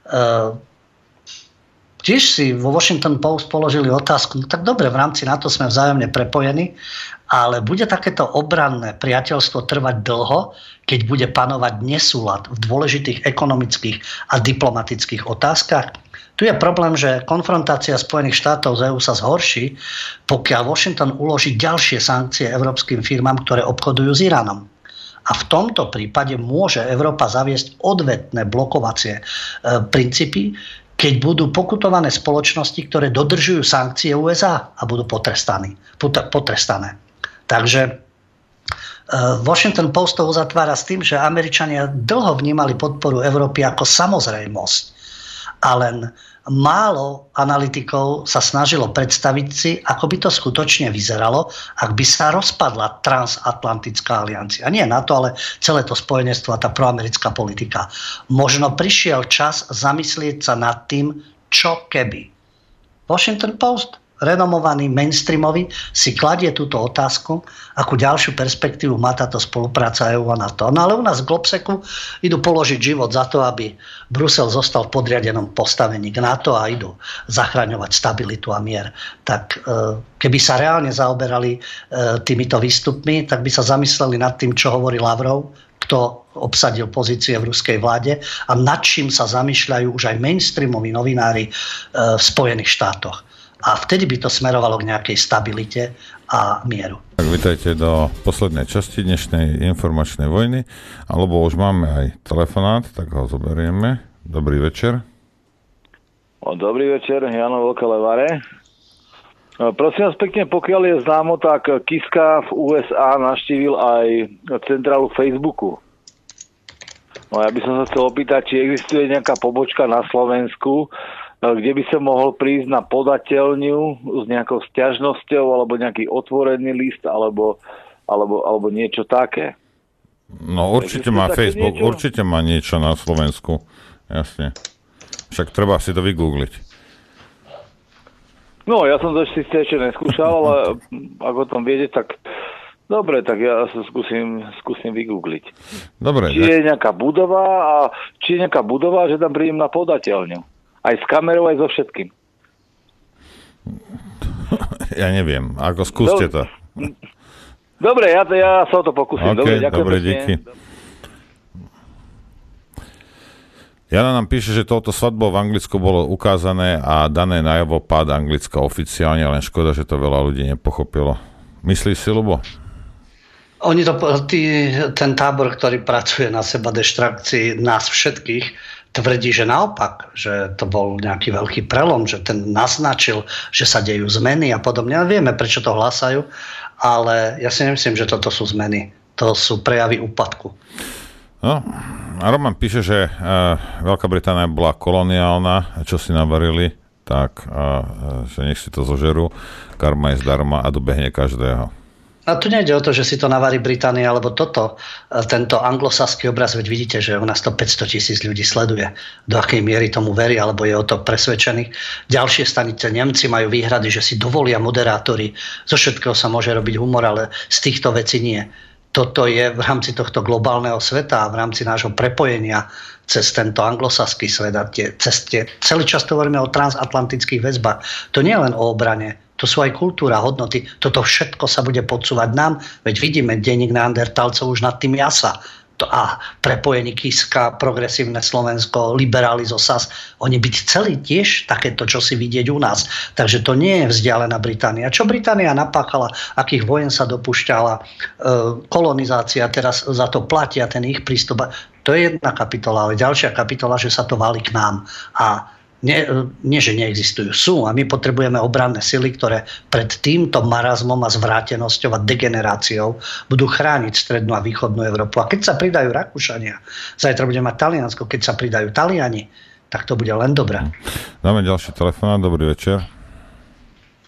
tiež si vo Washington Post položili otázku, no tak dobre, v rámci NATO sme vzájomne prepojení, ale bude takéto obranné priateľstvo trvať dlho, keď bude panovať nesúlad v dôležitých ekonomických a diplomatických otázkach? Tu je problém, že konfrontácia Spojených štátov z é ú sa zhorší, pokiaľ Washington uloží ďalšie sankcie európskym firmám, ktoré obchodujú s Iránom. A v tomto prípade môže Európa zaviesť odvetné blokovacie e, princípy, keď budú pokutované spoločnosti, ktoré dodržujú sankcie ú es á a budú potrestané. potrestané. Takže Washington Post to uzatvára s tým, že Američania dlho vnímali podporu Európy ako samozrejmosť. A len málo analytikov sa snažilo predstaviť si, ako by to skutočne vyzeralo, ak by sa rozpadla transatlantická aliancia. Nie NATO, ale celé to spojenectvo a tá proamerická politika. Možno prišiel čas zamyslieť sa nad tým, čo keby. Washington Post, renomovaný mainstreamový, si kladie túto otázku, akú ďalšiu perspektívu má táto spolupráca é ú a NATO. No ale u nás v Globseku idú položiť život za to, aby Brusel zostal v podriadenom postavení k NATO a idú zachraňovať stabilitu a mier. Tak keby sa reálne zaoberali týmito výstupmi, tak by sa zamysleli nad tým, čo hovorí Lavrov, kto obsadil pozície v ruskej vláde a nad čím sa zamýšľajú už aj mainstreamoví novinári v Spojených štátoch. A vtedy by to smerovalo k nejakej stabilite a mieru. Tak vítajte do poslednej časti dnešnej informačnej vojny, alebo už máme aj telefonát, tak ho zoberieme. Dobrý večer. O, dobrý večer, Jano Veľké Levare. Prosím vás pekne, pokiaľ je známo, tak Kiska v ú es á navštívil aj centrálu Facebooku. No ja by som sa chcel opýtať, či existuje nejaká pobočka na Slovensku, kde by som mohol prísť na podateľňu s nejakou sťažnosťou alebo nejaký otvorený list alebo, alebo, alebo niečo také. No určite má Facebook, niečo? Určite má niečo na Slovensku. Jasne. Však treba si to vygoogliť. No ja som to ešte ešte neskúšal, ale ak o tom viete, tak dobre, tak ja sa skúsim, skúsim vygoogliť. Dobre. Či je nejaká budova a či je nejaká budova, že tam prídem na podateľňu. Aj s kamerou, aj so všetkým. Ja neviem. Ako skúste to. Dobre, ja, ja sa o to pokúsim. Okay, dobre, ďakujem. Dobre, díky. Jana nám píše, že touto svadbou v Anglicku bolo ukázané a dané najavo pád Anglicka oficiálne, len škoda, že to veľa ľudí nepochopilo. Myslíš si, Ľubo? Oni to, tý, ten tábor, ktorý pracuje na seba deštrakcii nás všetkých, tvrdí, že naopak, že to bol nejaký veľký prelom, že ten naznačil, že sa dejú zmeny a podobne. A vieme, prečo to hlásajú, ale ja si nemyslím, že toto sú zmeny. To sú prejavy úpadku. No, a Roman píše, že uh, Veľká Británia bola koloniálna, čo si navarili, tak uh, že nech si to zožerú, karma je zdarma a dobehne každého. A tu nejde o to, že si to navarí Británia, alebo toto, tento anglosaský obraz, veď vidíte, že u nás to päťsto tisíc ľudí sleduje. Do akej miery tomu verí, alebo je o to presvedčený. Ďalšie stanice Nemci majú výhrady, že si dovolia moderátori. Zo všetkého sa môže robiť humor, ale z týchto vecí nie. Toto je v rámci tohto globálneho sveta a v rámci nášho prepojenia cez tento anglosaský svet a tie, cez tie, celý čas hovoríme o transatlantických väzbách. To nie je len o obrane, to sú aj kultúra, hodnoty. Toto všetko sa bude podsúvať nám, veď vidíme denník Neandertalcov už nad tým jasa. To a prepojení Kiska, progresívne Slovensko, liberáli zo es a es, oni by chceli tiež takéto čosi vidieť u nás. Takže to nie je vzdialená Británia. Čo Británia napáchala, akých vojen sa dopúšťala, e, kolonizácia, teraz za to platia ten ich prístup. To je jedna kapitola, ale ďalšia kapitola, že sa to valí k nám. A Nie, nie, že neexistujú. Sú a my potrebujeme obranné sily, ktoré pred týmto marazmom a zvrátenosťou a degeneráciou budú chrániť strednú a východnú Európu. A keď sa pridajú Rakúšania, zajtra budeme mať Taliansko, keď sa pridajú Taliani, tak to bude len dobré. Dáme ďalší telefonát. Dobrý večer.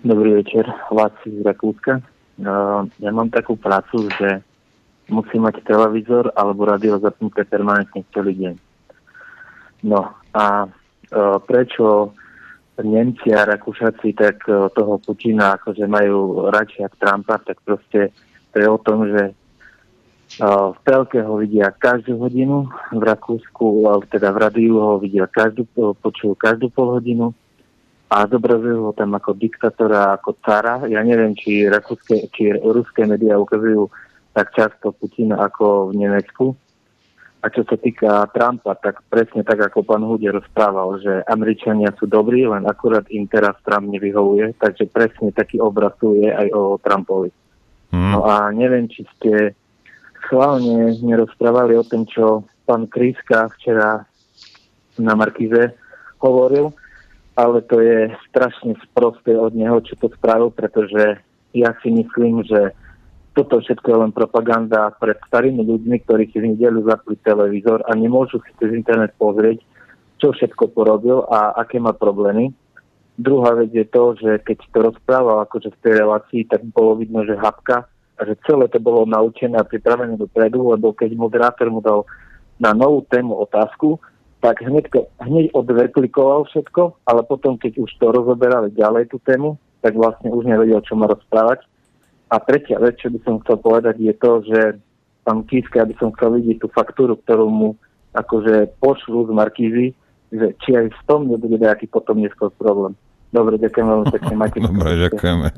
Dobrý večer, Láci z Rakúska. Uh, ja mám takú prácu, že musím mať televízor alebo rádio zapnuté permanentne celý deň. No a uh, prečo Nemci a Rakúšaci tak uh, toho Putina akože majú radšej ako Trumpa, tak proste to je o tom, že uh, v telke ho vidia každú hodinu, v Rakúsku, uh, teda v rádiu ho vidia každú, uh, počujú každú pol hodinu a zobrazujú ho tam ako diktátora, ako cara. Ja neviem, či rakúske, či ruské médiá ukazujú tak často Putina ako v Nemecku. A čo sa týka Trumpa, tak presne tak, ako pán Hude rozprával, že Američania sú dobrí, len akurát im teraz Trump nevyhovuje, takže presne taký obraz tu je aj o Trumpovi. Hmm. No a neviem, či ste schválne nerozprávali o tom, čo pán Kriska včera na Markize hovoril, ale to je strašne sprosté od neho, čo to spravil, pretože ja si myslím, že toto všetko je len propaganda pred starými ľuďmi, ktorí si v nedeľu zapli televízor a nemôžu si cez internet pozrieť, čo všetko porobil a aké má problémy. Druhá vec je to, že keď to rozprával akože v tej relácii, tak bolo vidno, že hapka a že celé to bolo naučené a pripravené dopredu, lebo keď moderátor mu dal na novú tému otázku, tak hneď, hneď odreplikoval všetko, ale potom, keď už to rozoberali ďalej tú tému, tak vlastne už nevedel, čo má rozprávať. A tretia vec, čo by som chcel povedať, je to, že pán Kiska, aby som chcel vidieť tú faktúru, ktorú mu akože pošlu z Markízy, že či aj v tom nebude nejaký potom neskôr problém. Dobre, ďakujem veľmi pekne. Majte Dobre, ďakujeme.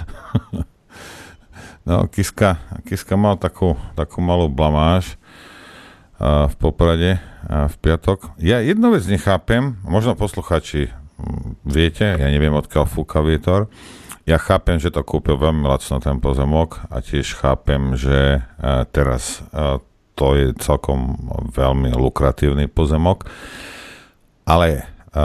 No, Kiska, Kiska mal takú, takú malú blamáž v Poprade v piatok. Ja jednu vec nechápem, možno poslucháči viete, ja neviem, odkiaľ fúka vietor. Ja chápem, že to kúpil veľmi lacno ten pozemok a tiež chápem, že teraz to je celkom veľmi lukratívny pozemok, ale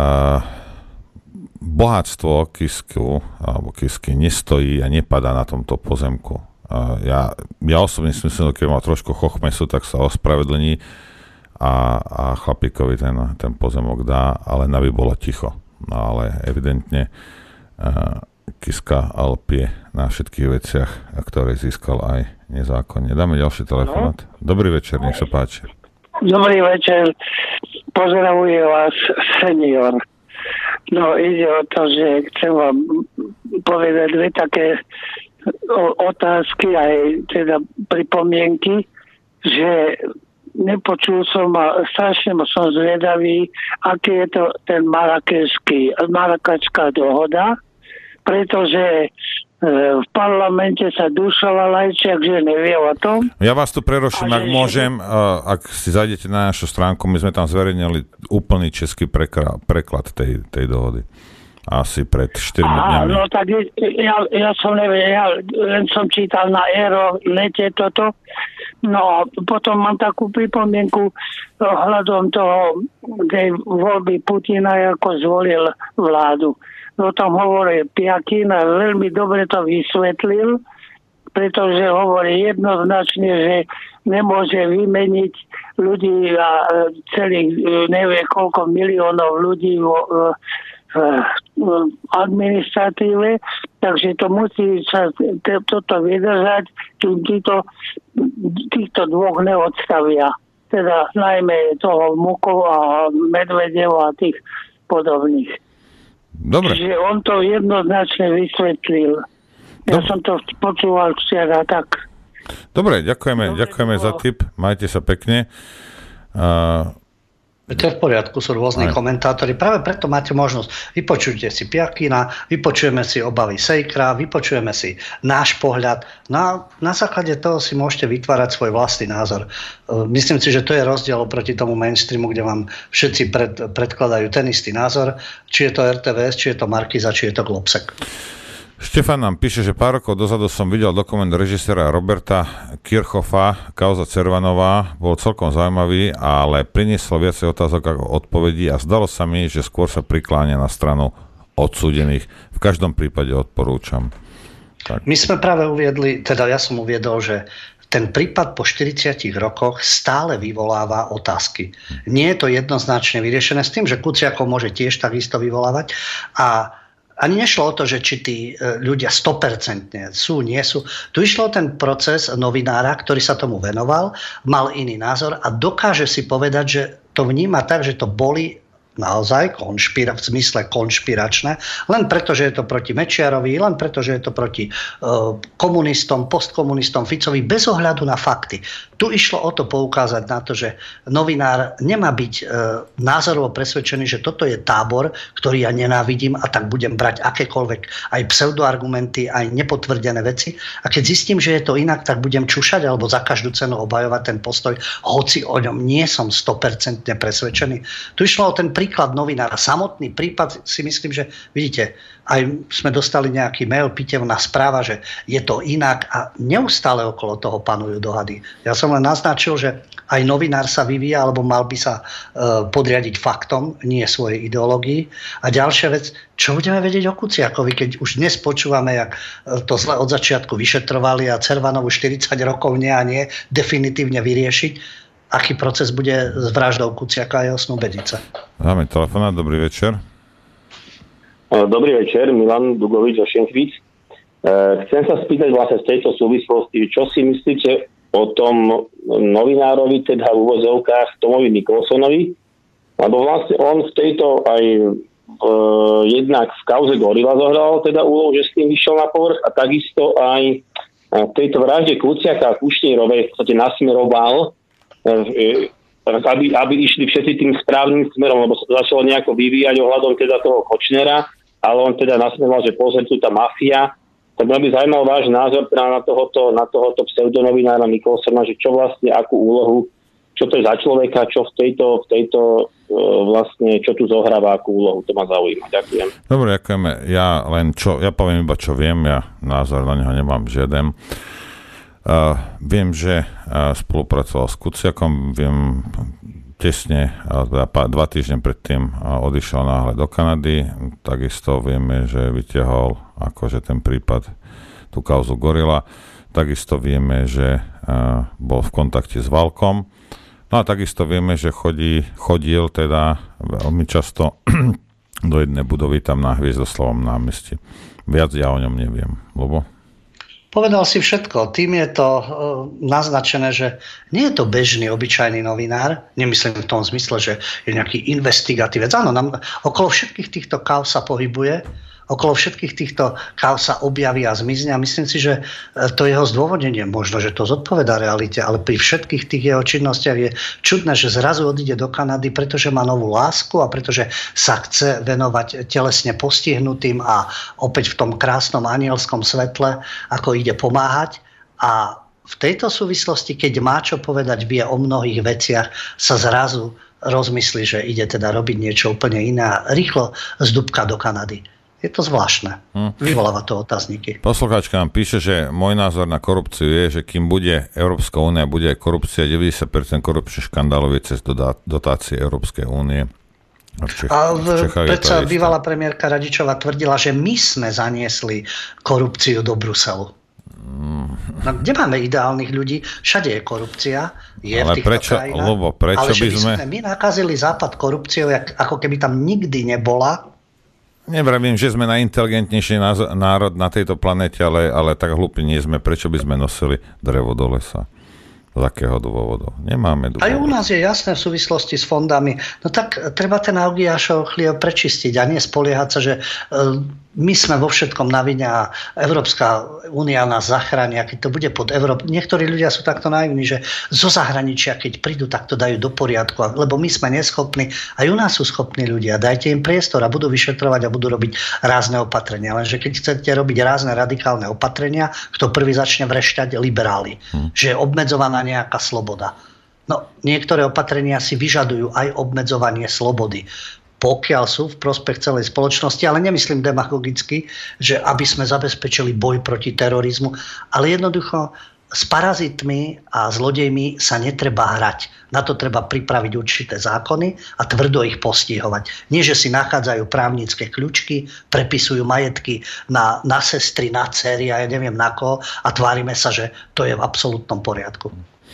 bohatstvo Kisku alebo Kisky nestojí a nepadá na tomto pozemku. Ja, ja osobne si myslím, že keď má trošku chochmesu, tak sa ospravedlní a, a chlapíkovi ten, ten pozemok dá, ale aby bolo ticho. No ale evidentne uh, Kiska alpie na všetkých veciach, ktoré získal aj nezákonne. Dáme ďalší telefonát. Dobrý večer, nech sa páči. Dobrý večer, pozdravuje vás senior. No ide o to, že chcem vám povedať dve také otázky, aj teda pripomienky, že nepočul som a strašne som zvedavý, aký je to ten marakešský, marakešská dohoda, pretože v parlamente sa dúšala Lajčiak, že nevie o tom. Ja vás tu preruším, ak že... môžem, ak si zajdete na našu stránku, my sme tam zverejnili úplný český prekra- preklad tej, tej dohody. Asi pred štyrmi dňami. No tak ja, ja som neviem, ja len som čítal na Aero nete toto. No a potom mám takú pripomienku hľadom toho, tej voľby Putina, ako zvolil vládu. O tom hovorí Piakin a veľmi dobre to vysvetlil, pretože hovorí jednoznačne, že nemôže vymeniť ľudí a celých nevie koľko miliónov ľudí vo v administratíve, takže to musí sa toto vydržať, kým týchto, týchto dvoch neodstavia. Teda najmä toho Mukov a Medvedev a tých podobných. Dobre. Čiže on to jednoznačne vysvetlil. Ja Dobre. som to počúval včera tak. Dobre, ďakujeme, Dobre, ďakujeme to... za tip. Majte sa pekne. Uh... To je v poriadku, sú rôzni Aj. komentátori. Práve preto máte možnosť. Vypočujte si Piakina, vypočujeme si obavy Sejkra, vypočujeme si náš pohľad. No a na základe toho si môžete vytvárať svoj vlastný názor. Myslím si, že to je rozdiel oproti tomu mainstreamu, kde vám všetci pred, predkladajú ten istý názor. Či je to er té vé es, či je to Markíza, či je to Globsek. Štefan nám píše, že pár rokov dozadu som videl dokument režiséra Roberta Kirchhoffa, Kauza Cervanová, bol celkom zaujímavý, ale priniesol viacej otázok ako odpovedí a zdalo sa mi, že skôr sa prikláňa na stranu odsúdených. V každom prípade odporúčam. Tak. My sme práve uviedli, teda ja som uviedol, že ten prípad po štyridsiatich rokoch stále vyvoláva otázky. Nie je to jednoznačne vyriešené s tým, že Kuciakov môže tiež takisto vyvolávať a ani nešlo o to, že či tí ľudia sto percent sú, nie sú. Tu išlo o ten proces novinára, ktorý sa tomu venoval, mal iný názor a dokáže si povedať, že to vníma tak, že to boli naozaj konšpira, v zmysle konšpiračné, len preto, že je to proti Mečiarovi, len preto, že je to proti uh, komunistom, postkomunistom, Ficovi, bez ohľadu na fakty. Tu išlo o to poukázať na to, že novinár nemá byť uh, názorovo presvedčený, že toto je tábor, ktorý ja nenávidím a tak budem brať akékoľvek aj pseudoargumenty, aj nepotvrdené veci. A keď zistím, že je to inak, tak budem čušať alebo za každú cenu obhajovať ten postoj, hoci o ňom nie som sto percent presvedčený. Tu išlo o ten príklad novinára. Samotný prípad si myslím, že vidíte, aj sme dostali nejaký mail, pitevná správa, že je to inak a neustále okolo toho panujú dohady. Ja som len naznačil, že aj novinár sa vyvíja, alebo mal by sa uh, podriadiť faktom, nie svojej ideológii. A ďalšia vec, čo budeme vedieť o Kuciakovi, keď už dnes počúvame, jak to zle od začiatku vyšetrovali a Cervanovu štyridsať rokov nie a nie definitívne vyriešiť. Aký proces bude s vraždou Kuciaka a jeho snúbenice? Dáme telefonát, dobrý večer. Dobrý večer, Milan Dugovič zo Šenkvíc. Chcem sa spýtať vlastne z tejto súvislosti, čo si myslíte o tom novinárovi, teda v úvozovkách Tomovi Nicholsonovi, lebo vlastne on v tejto aj e, jednak v kauze Gorila zohral teda úlohu, že s tým vyšiel na povrch a takisto aj v tejto vražde Kuciaka a Kušnírovej v podstate nasmeroval, aby, aby išli všetci tým správnym smerom, lebo sa začalo nejako vyvíjať ohľadom teda toho Kočnera, ale on teda nasmeroval, že pozrieť tu tá mafia. Tak mňa by zaujímal váš názor na tohoto, na tohoto pseudonovinára Nicholsona, že čo vlastne, akú úlohu, čo to je za človeka, čo v tejto, v tejto vlastne, čo tu zohráva, akú úlohu, to ma zaujíma. Ďakujem. Dobre, ďakujeme. Ja len čo, ja poviem iba, čo viem, ja názor na neho nemám žiaden. Uh, viem, že uh, spolupracoval s Kuciakom, viem, tesne, uh, dva týždne predtým uh, odišiel náhle do Kanady, takisto vieme, že vytiahol akože ten prípad, tú kauzu Gorila, takisto vieme, že uh, bol v kontakte s Valkom, no a takisto vieme, že chodí, chodil teda veľmi často do jednej budovy tam na Hviezdoslavom námestí. Viac ja o ňom neviem, lebo povedal si všetko. Tým je to uh, naznačené, že nie je to bežný, obyčajný novinár. Nemyslím v tom zmysle, že je nejaký investigatívec. Áno, nám okolo všetkých týchto káv sa pohybuje, okolo všetkých týchto káv sa objaví a zmizne. A myslím si, že to jeho zdôvodnenie, možno, že to zodpovedá realite, ale pri všetkých tých jeho činnostiach je čudné, že zrazu odíde do Kanady, pretože má novú lásku a pretože sa chce venovať telesne postihnutým a opäť v tom krásnom anielskom svetle, ako ide pomáhať. A v tejto súvislosti, keď má čo povedať, vie o mnohých veciach, sa zrazu rozmyslí, že ide teda robiť niečo úplne iné a rýchlo zdúbka do Kanady. Je to zvláštne. Hm. Vyvoláva to otázniky. Poslucháčka nám píše, že môj názor na korupciu je, že kým bude Európska únia, bude aj korupcia, deväťdesiat percent korupčných škandálov je cez dotácie Európskej únie. A, v Čech- a v, v predsa bývalá premiérka Radičová tvrdila, že my sme zaniesli korupciu do Bruselu. Mm. No, kde máme ideálnych ľudí? Všade je korupcia. Je ale v týchto prečo, krajinách. Lobo, prečo ale by sme... sme my nakazili Západ korupciou, ako keby tam nikdy nebola. Nevravím, že sme najinteligentnejší národ na tejto planete, ale, ale tak hlúpi nie sme. Prečo by sme nosili drevo do lesa? Z akého dôvodu? Nemáme dôvodu. Aj u nás je jasné v súvislosti s fondami. No tak treba ten Augiášov chliev prečistiť a nie spoliehať sa, že my sme vo všetkom na vine a Európska únia nás zachráni, a keď to bude pod Európou. Niektorí ľudia sú takto naivní, že zo zahraničia, keď prídu, tak to dajú do poriadku, lebo my sme neschopní. Aj u nás sú schopní ľudia. Dajte im priestor a budú vyšetrovať a budú robiť rázne opatrenia. Lenže keď chcete robiť rázne radikálne opatrenia, kto prvý začne vrešťať? Liberáli. Hm. Že je obmedzovaná nejaká sloboda. No, niektoré opatrenia si vyžadujú aj obmedzovanie slobody, pokiaľ sú v prospech celej spoločnosti, ale nemyslím demagogicky, že aby sme zabezpečili boj proti terorizmu, ale jednoducho s parazitmi a zlodejmi sa netreba hrať. Na to treba pripraviť určité zákony a tvrdo ich postihovať. Nie, že si nachádzajú právnické kľúčky, prepisujú majetky na, na sestry, na dcery a ja neviem na koho a tvárime sa, že to je v absolútnom poriadku.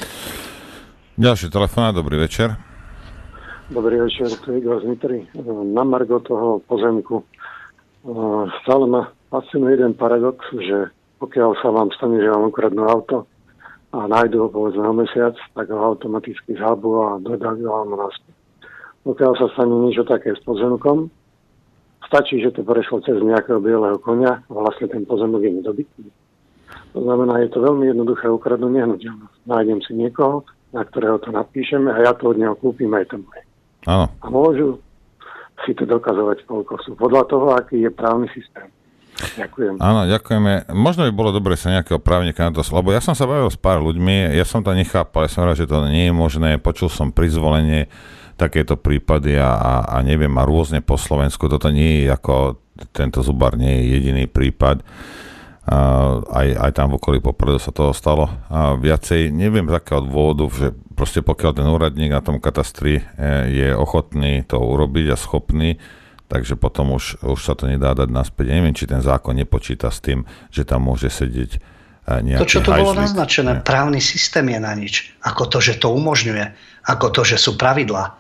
Ďalší telefonát, dobrý večer. Dobrý večer, tu je Igor z Nitry. Na margo toho pozemku Stále ma fascinuje jeden paradox, že pokiaľ sa vám stane, že vám ukradnú auto a nájdu ho povedzme o mesiac, tak ho automaticky zhabu a dodajú vám naspäť. Pokiaľ sa stane niečo také s pozemkom, stačí, že to prešlo cez nejakého bieleho konia a vlastne ten pozemok je nedobytný. To znamená, je to veľmi jednoduché ukradnúť nehnuteľnosť. Nájdem si niekoho, na ktorého to napíšeme a ja to od neho kúpim aj to moje. Áno. A môžu si to dokazovať, koľko sú. Podľa toho, aký je právny systém. Ďakujem. Áno, ďakujeme. Možno by bolo dobre sa nejakého právnika na to, lebo ja som sa bavil s pár ľuďmi, ja som to nechápal, ja som rád, že to nie je možné, počul som pri zvolenie takéto prípady a, a, a neviem, a rôzne po Slovensku, toto nie je ako, tento Zubar nie je jediný prípad, a, aj, aj tam v okolí Popradu sa toho stalo a viacej, neviem z akého dôvodu, že proste pokiaľ ten úradník na tom katastri je ochotný to urobiť a schopný, takže potom už, už sa to nedá dať naspäť. Ja neviem, či ten zákon nepočíta s tým, že tam môže sedieť nejaký To, čo tu bolo hajzlík. naznačené, právny systém je na nič. Ako to, že to umožňuje. Ako to, že sú pravidlá.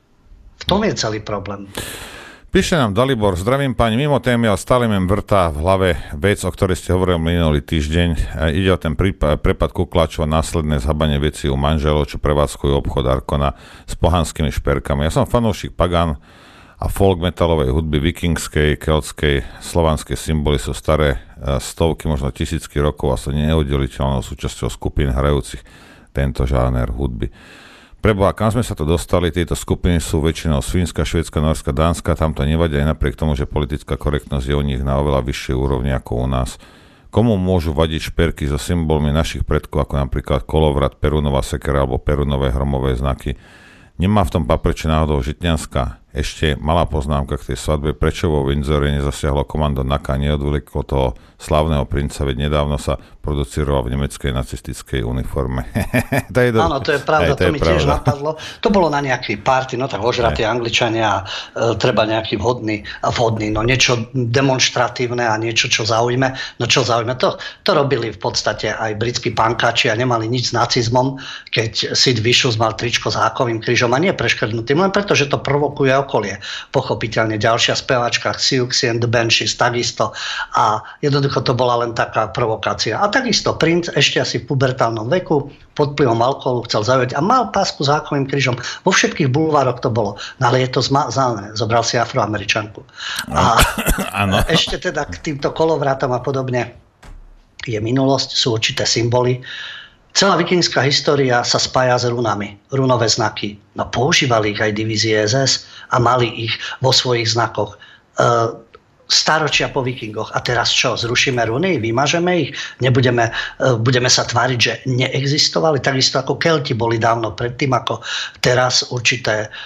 V tom je celý problém. Píše nám Dalibor, zdravím pani, mimo témy, ale stále mi vrtá v hlave vec, o ktorej ste hovorili minulý týždeň. Ide o ten prípad, prepad Kuklačov a následné zhabanie vecí u manželov, čo prevádzkujú obchod Arkona s pohanskými šperkami. Ja som fanúšik Pagan a folk metalovej hudby, vikingskej, keltskej, slovanské symboly sú staré stovky, možno tisícky rokov a sú neoddeliteľnou súčasťou skupín hrajúcich tento žáner hudby. Preboha, kam sme sa to dostali, tieto skupiny sú väčšinou z Fínska, Švédska, Norska, Dánska, tam to nevadí aj napriek tomu, že politická korektnosť je u nich na oveľa vyššej úrovni ako u nás. Komu môžu vadiť šperky so symbolmi našich predkov, ako napríklad kolovrat, perunová sekera alebo perunové hromové znaky? Nemá v tom papreče náhodou Žitňanská? Ešte malá poznámka k tej svadbe. Prečo vo Windsore nezasiahlo komando NAKA a neodvleklo toho slávneho princa, veď nedávno sa produciroval v nemeckej nacistickej uniforme. to je do... Áno, to je pravda, Aj, to, to je mi pravda. tiež napadlo. To bolo na nejakej party, no tak ožratí Angličania a e, treba nejaký vhodný, vhodný, no niečo demonštratívne a niečo, čo zaujme. No čo zaujme, to, to robili v podstate aj britskí pankáči a nemali nič s nacizmom, keď Sid Vicious mal tričko s hákovým krížom a nie preškrtnutým, len preto, že to provokuje okolie. Pochopiteľne ďalšia speváčka Siouxsie and the Banshees takisto a jednoducho to bola len taká provokácia. A takisto princ ešte asi v pubertálnom veku pod vplyvom alkoholu chcel zaujať a mal pásku s hákovým krížom. Vo všetkých bulvároch to bolo. No ale je to zmazané. Zobral si Afroameričanku. A ešte teda k týmto kolovrátom a podobne je minulosť, sú určité symboly. Celá vikingská história sa spája s runami, runové znaky. No používali ich aj divízie es es a mali ich vo svojich znakoch. E, staročia po vikingoch. A teraz čo? Zrušíme runy? Vymažeme ich? Nebudeme e, budeme sa tváriť, že neexistovali? Takisto ako Kelti boli dávno predtým, ako teraz určité e,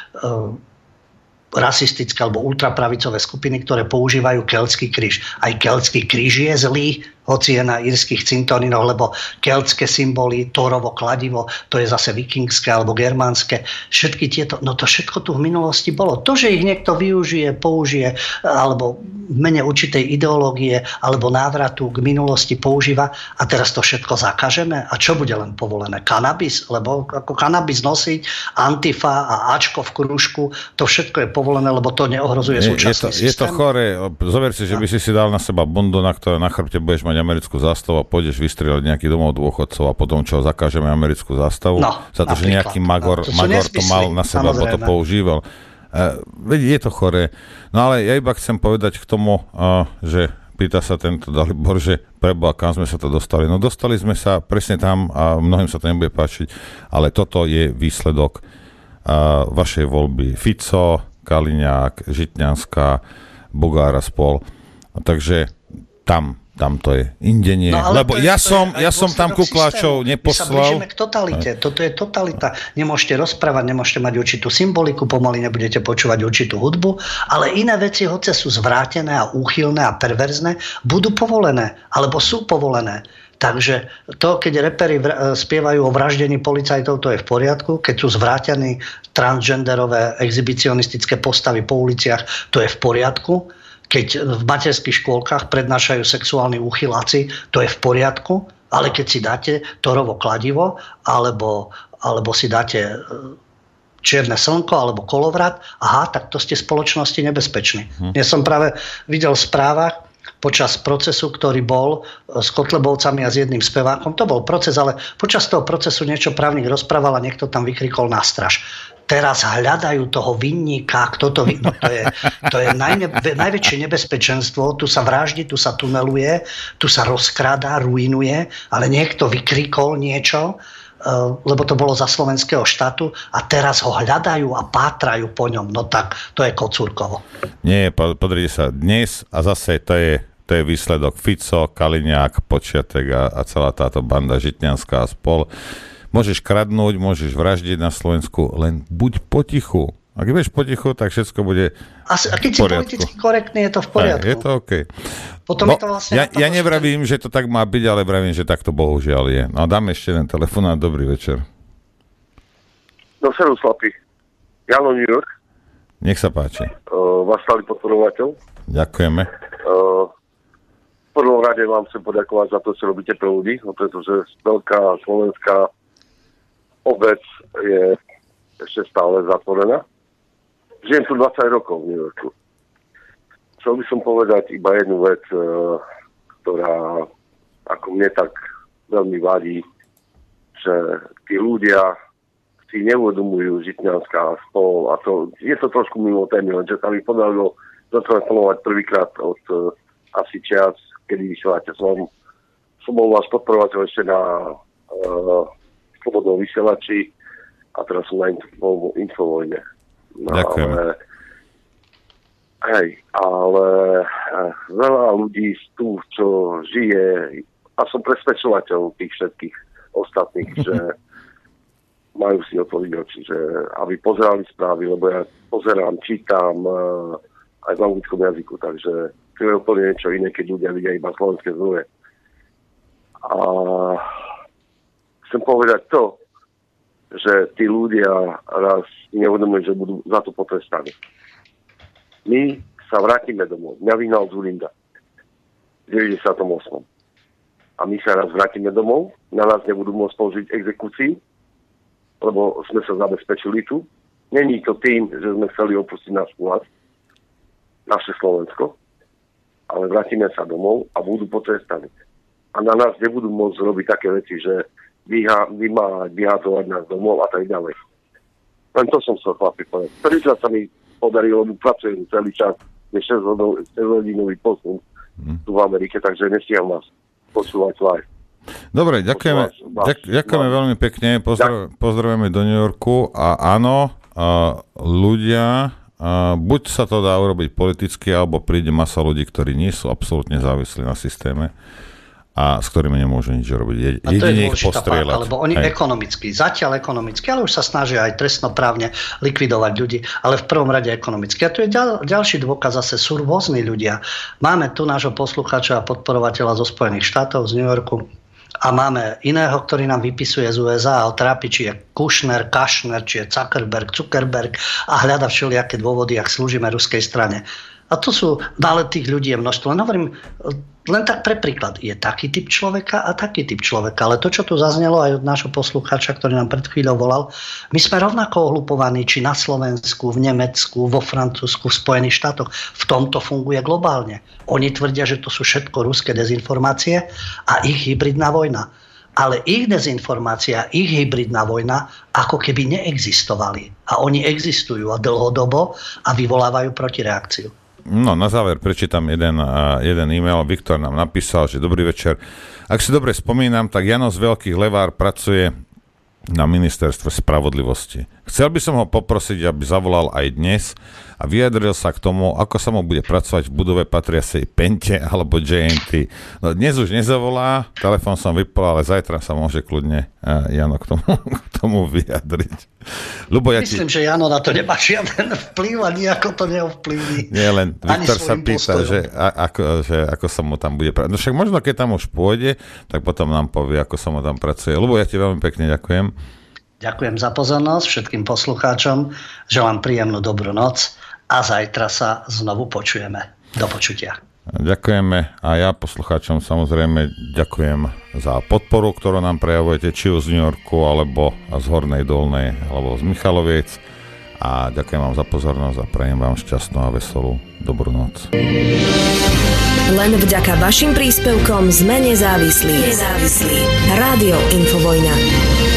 rasistické alebo ultrapravicové skupiny, ktoré používajú keltský kríž. Aj keltský kríž je zlý, hoci je na írskych cintorínoch, lebo keltské symboly, Thorovo kladivo, to je zase vikingské alebo germánske. Všetky tieto, no to všetko tu v minulosti bolo. To, že ich niekto využije, použije, alebo v mene určitej ideológie alebo návratu k minulosti používa a teraz to všetko zakažeme. A čo bude len povolené? Kanabis? Lebo ako kanabis nosiť, antifa a ačko v krúžku, to všetko je povolené, lebo to neohrozuje súčasný je to, systém. Je to chore. Zober si, že by si si dal na seba bundu, na ktoré na chrbte budeš mať americkú zástavu a pôjdeš vystrieľať nejaký domov dôchodcov a potom čo, zakážeme americkú zástavu no, za to, že nejaký magor, to magor to mal na seba, alebo to používal. Uh, veď je to chore. No ale ja iba chcem povedať k tomu, uh, že pýta sa tento Dalibor, že preboha, kam sme sa to dostali. No dostali sme sa presne tam a mnohým sa to nebude páčiť, ale toto je výsledok uh, vašej voľby. Fico, Kaliňák, Žitňanská, Bugára spol. Takže tam Tam to je, inde nie. No, lebo ja som, ja som tam Kukláčov neposlal. My sa blížime k totalite. Toto je totalita. Nemôžete rozprávať, nemôžete mať určitú symboliku, pomaly nebudete počúvať určitú hudbu, ale iné veci, hoci sú zvrátené a úchylné a perverzné, budú povolené, alebo sú povolené. Takže to, keď reperi spievajú o vraždení policajtov, to je v poriadku. Keď sú zvrátení transgenderové exhibicionistické postavy po uliciach, to je v poriadku. Keď v materských škôlkach prednášajú sexuálni úchyláci, to je v poriadku, ale keď si dáte Thorovo kladivo, alebo, alebo si dáte čierne slnko alebo kolovrat, aha, tak to ste spoločnosti nebezpeční. Hm. Ja som práve videl v správach počas procesu, ktorý bol s Kotlebovcami a s jedným spevákom. To bol proces, ale počas toho procesu niečo právnik rozprával a niekto tam vykrikol na straž. Teraz hľadajú toho vinníka, kto to... No to je, to je najne, najväčšie nebezpečenstvo. Tu sa vraždi, tu sa tuneluje, tu sa rozkráda, ruinuje, ale niekto vykrikol niečo, lebo to bolo za slovenského štátu a teraz ho hľadajú a pátrajú po ňom. No tak, to je Kocúrkovo. Nie, podrite sa, dnes a zase to je, to je výsledok Fico, Kaliňák, Počiatek a, a celá táto banda Žitňanská a spol. Môžeš kradnúť, môžeš vraždiť na Slovensku, len buď potichu. Ak budeš potichu, tak všetko bude a, a keď si politicky korektný, je to v poriadku. Aj, je to OK. Potom no, je to vlastne ja, ja nevravím, že to tak má byť, ale vravím, že tak to bohužiaľ je. No a dáme ešte jeden telefonát. Dobrý večer. No seru chlapi. Jano, New York. Nech sa páči. Uh, vás stály podporovateľ. Ďakujeme. Uh, v prvom rade vám chcem poďakovať za to, čo robíte pre ľudí, pretože veľká slovenská obec je ešte stále zatvorená. Žijem tu dvadsať rokov v New Yorku. Chcel by som povedať iba jednu vec, ktorá ako mne tak veľmi vadí, že tí ľudia si neuvedomujú Žitňanská a spol a to, je to trošku mimo témy, lenže sa mi podarilo zatelefonovať prvýkrát od uh, asi čas, kedy vysielate. Som, som bol váš podporovateľ ešte na uh, slobodnom vysielači a teraz som na info, Infovojne. No, ďakujem. Ale, hej, ale veľa ľudí tu, čo žije, a som presvedčovateľ tých všetkých ostatných, že majú si otvoriť oči, že aby pozerali správy, lebo ja pozerám, čítam uh, aj v anglickom jazyku, takže to je úplne niečo iné, keď ľudia vidia iba slovenské zdroje. A chcem povedať to, že tí ľudia raz neuvedomujú, že budú za to potrestaní. My sa vrátime domov. Mňa vyhnal Zurinda v deväťdesiatom ôsmom. A my sa raz vrátime domov. Na nás nebudú môcť použiť exekúcii, lebo sme sa zabezpečili tu. Není to tým, že sme chceli opustiť náš vlast, naše Slovensko, ale vrátime sa domov a budú potrestaní. A na nás nebudú môcť robiť také veci, že vyhá, vymáhať, vyházovať nás domov a tak ďalej. Len to som chcel chlapi povedať. Prvýkrát sa mi podarilo, lebo pracujem celý čas, je šesťhodinový posun tu v Amerike, takže nestíham vás počúvať live. Dobre, ďakujeme, ďak, ďakujeme veľmi pekne, pozdrav, pozdravujeme do New Yorku a áno, a ľudia, a buď sa to dá urobiť politicky, alebo príde masa ľudí, ktorí nie sú absolútne závislí na systéme a s ktorými nemôžu nič robiť. Jedine ich postrieľať. Lebo oni Hej. ekonomicky, zatiaľ ekonomicky, ale už sa snažia aj trestnoprávne likvidovať ľudí, ale v prvom rade ekonomicky. A tu je ďal, ďalší dôkaz, zase sú rôzni ľudia. Máme tu nášho poslucháča a podporovateľa zo Spojených štátov, z New Yorku, a máme iného, ktorý nám vypisuje z ú es á a trápi, či je Kushner, Kašner, či je Zuckerberg, Zuckerberg a hľada všelijaké dôvody, ak slúžime ruskej strane. A tu sú, ale tých ľudí je množstvo. Len hovorím, len tak pre príklad, je taký typ človeka a taký typ človeka. Ale to, čo tu zaznelo aj od nášho poslucháča, ktorý nám pred chvíľou volal, my sme rovnako ohlupovaní, či na Slovensku, v Nemecku, vo Francúzsku, v Spojených štátoch. V tomto funguje globálne. Oni tvrdia, že to sú všetko ruské dezinformácie a ich hybridná vojna. Ale ich dezinformácia, ich hybridná vojna ako keby neexistovali. A oni existujú a dlhodobo a vyvolávajú protireakciu. No, na záver prečítam jeden, uh, jeden e-mail. Viktor nám napísal, že dobrý večer. Ak si dobre spomínam, tak Jano z Veľkých Levár pracuje na ministerstve spravodlivosti. Chcel by som ho poprosiť, aby zavolal aj dnes a vyjadril sa k tomu, ako sa mu bude pracovať v budove patriacej Pente alebo jé en té. No, dnes už nezavolá, telefón som vypol, ale zajtra sa môže kľudne uh, Jano k tomu, k tomu vyjadriť. Ľubo, ja Myslím, ti... že Jano na to nemá žiaden vplyv a nejako to neovplyvní. Nie, len Viktor sa pýta, že, a, ako, že ako sa mu tam bude pracovať. No však možno, keď tam už pôjde, tak potom nám povie, ako sa mu tam pracuje. Ľubo, ja ti veľmi pekne ďakujem. Ďakujem za pozornosť všetkým poslucháčom. Želám príjemnú dobrú noc a zajtra sa znovu počujeme. Do počutia. Ďakujeme a ja poslucháčom samozrejme ďakujem za podporu, ktorú nám prejavujete či už z New Yorku, alebo z Hornej Dolnej, alebo z Michaloviec. A ďakujem vám za pozornosť a prajem vám šťastnú a veselú dobrú noc. Len vďaka vašim príspevkom sme nezávislí. Nezávislí. Rádio Infovojna.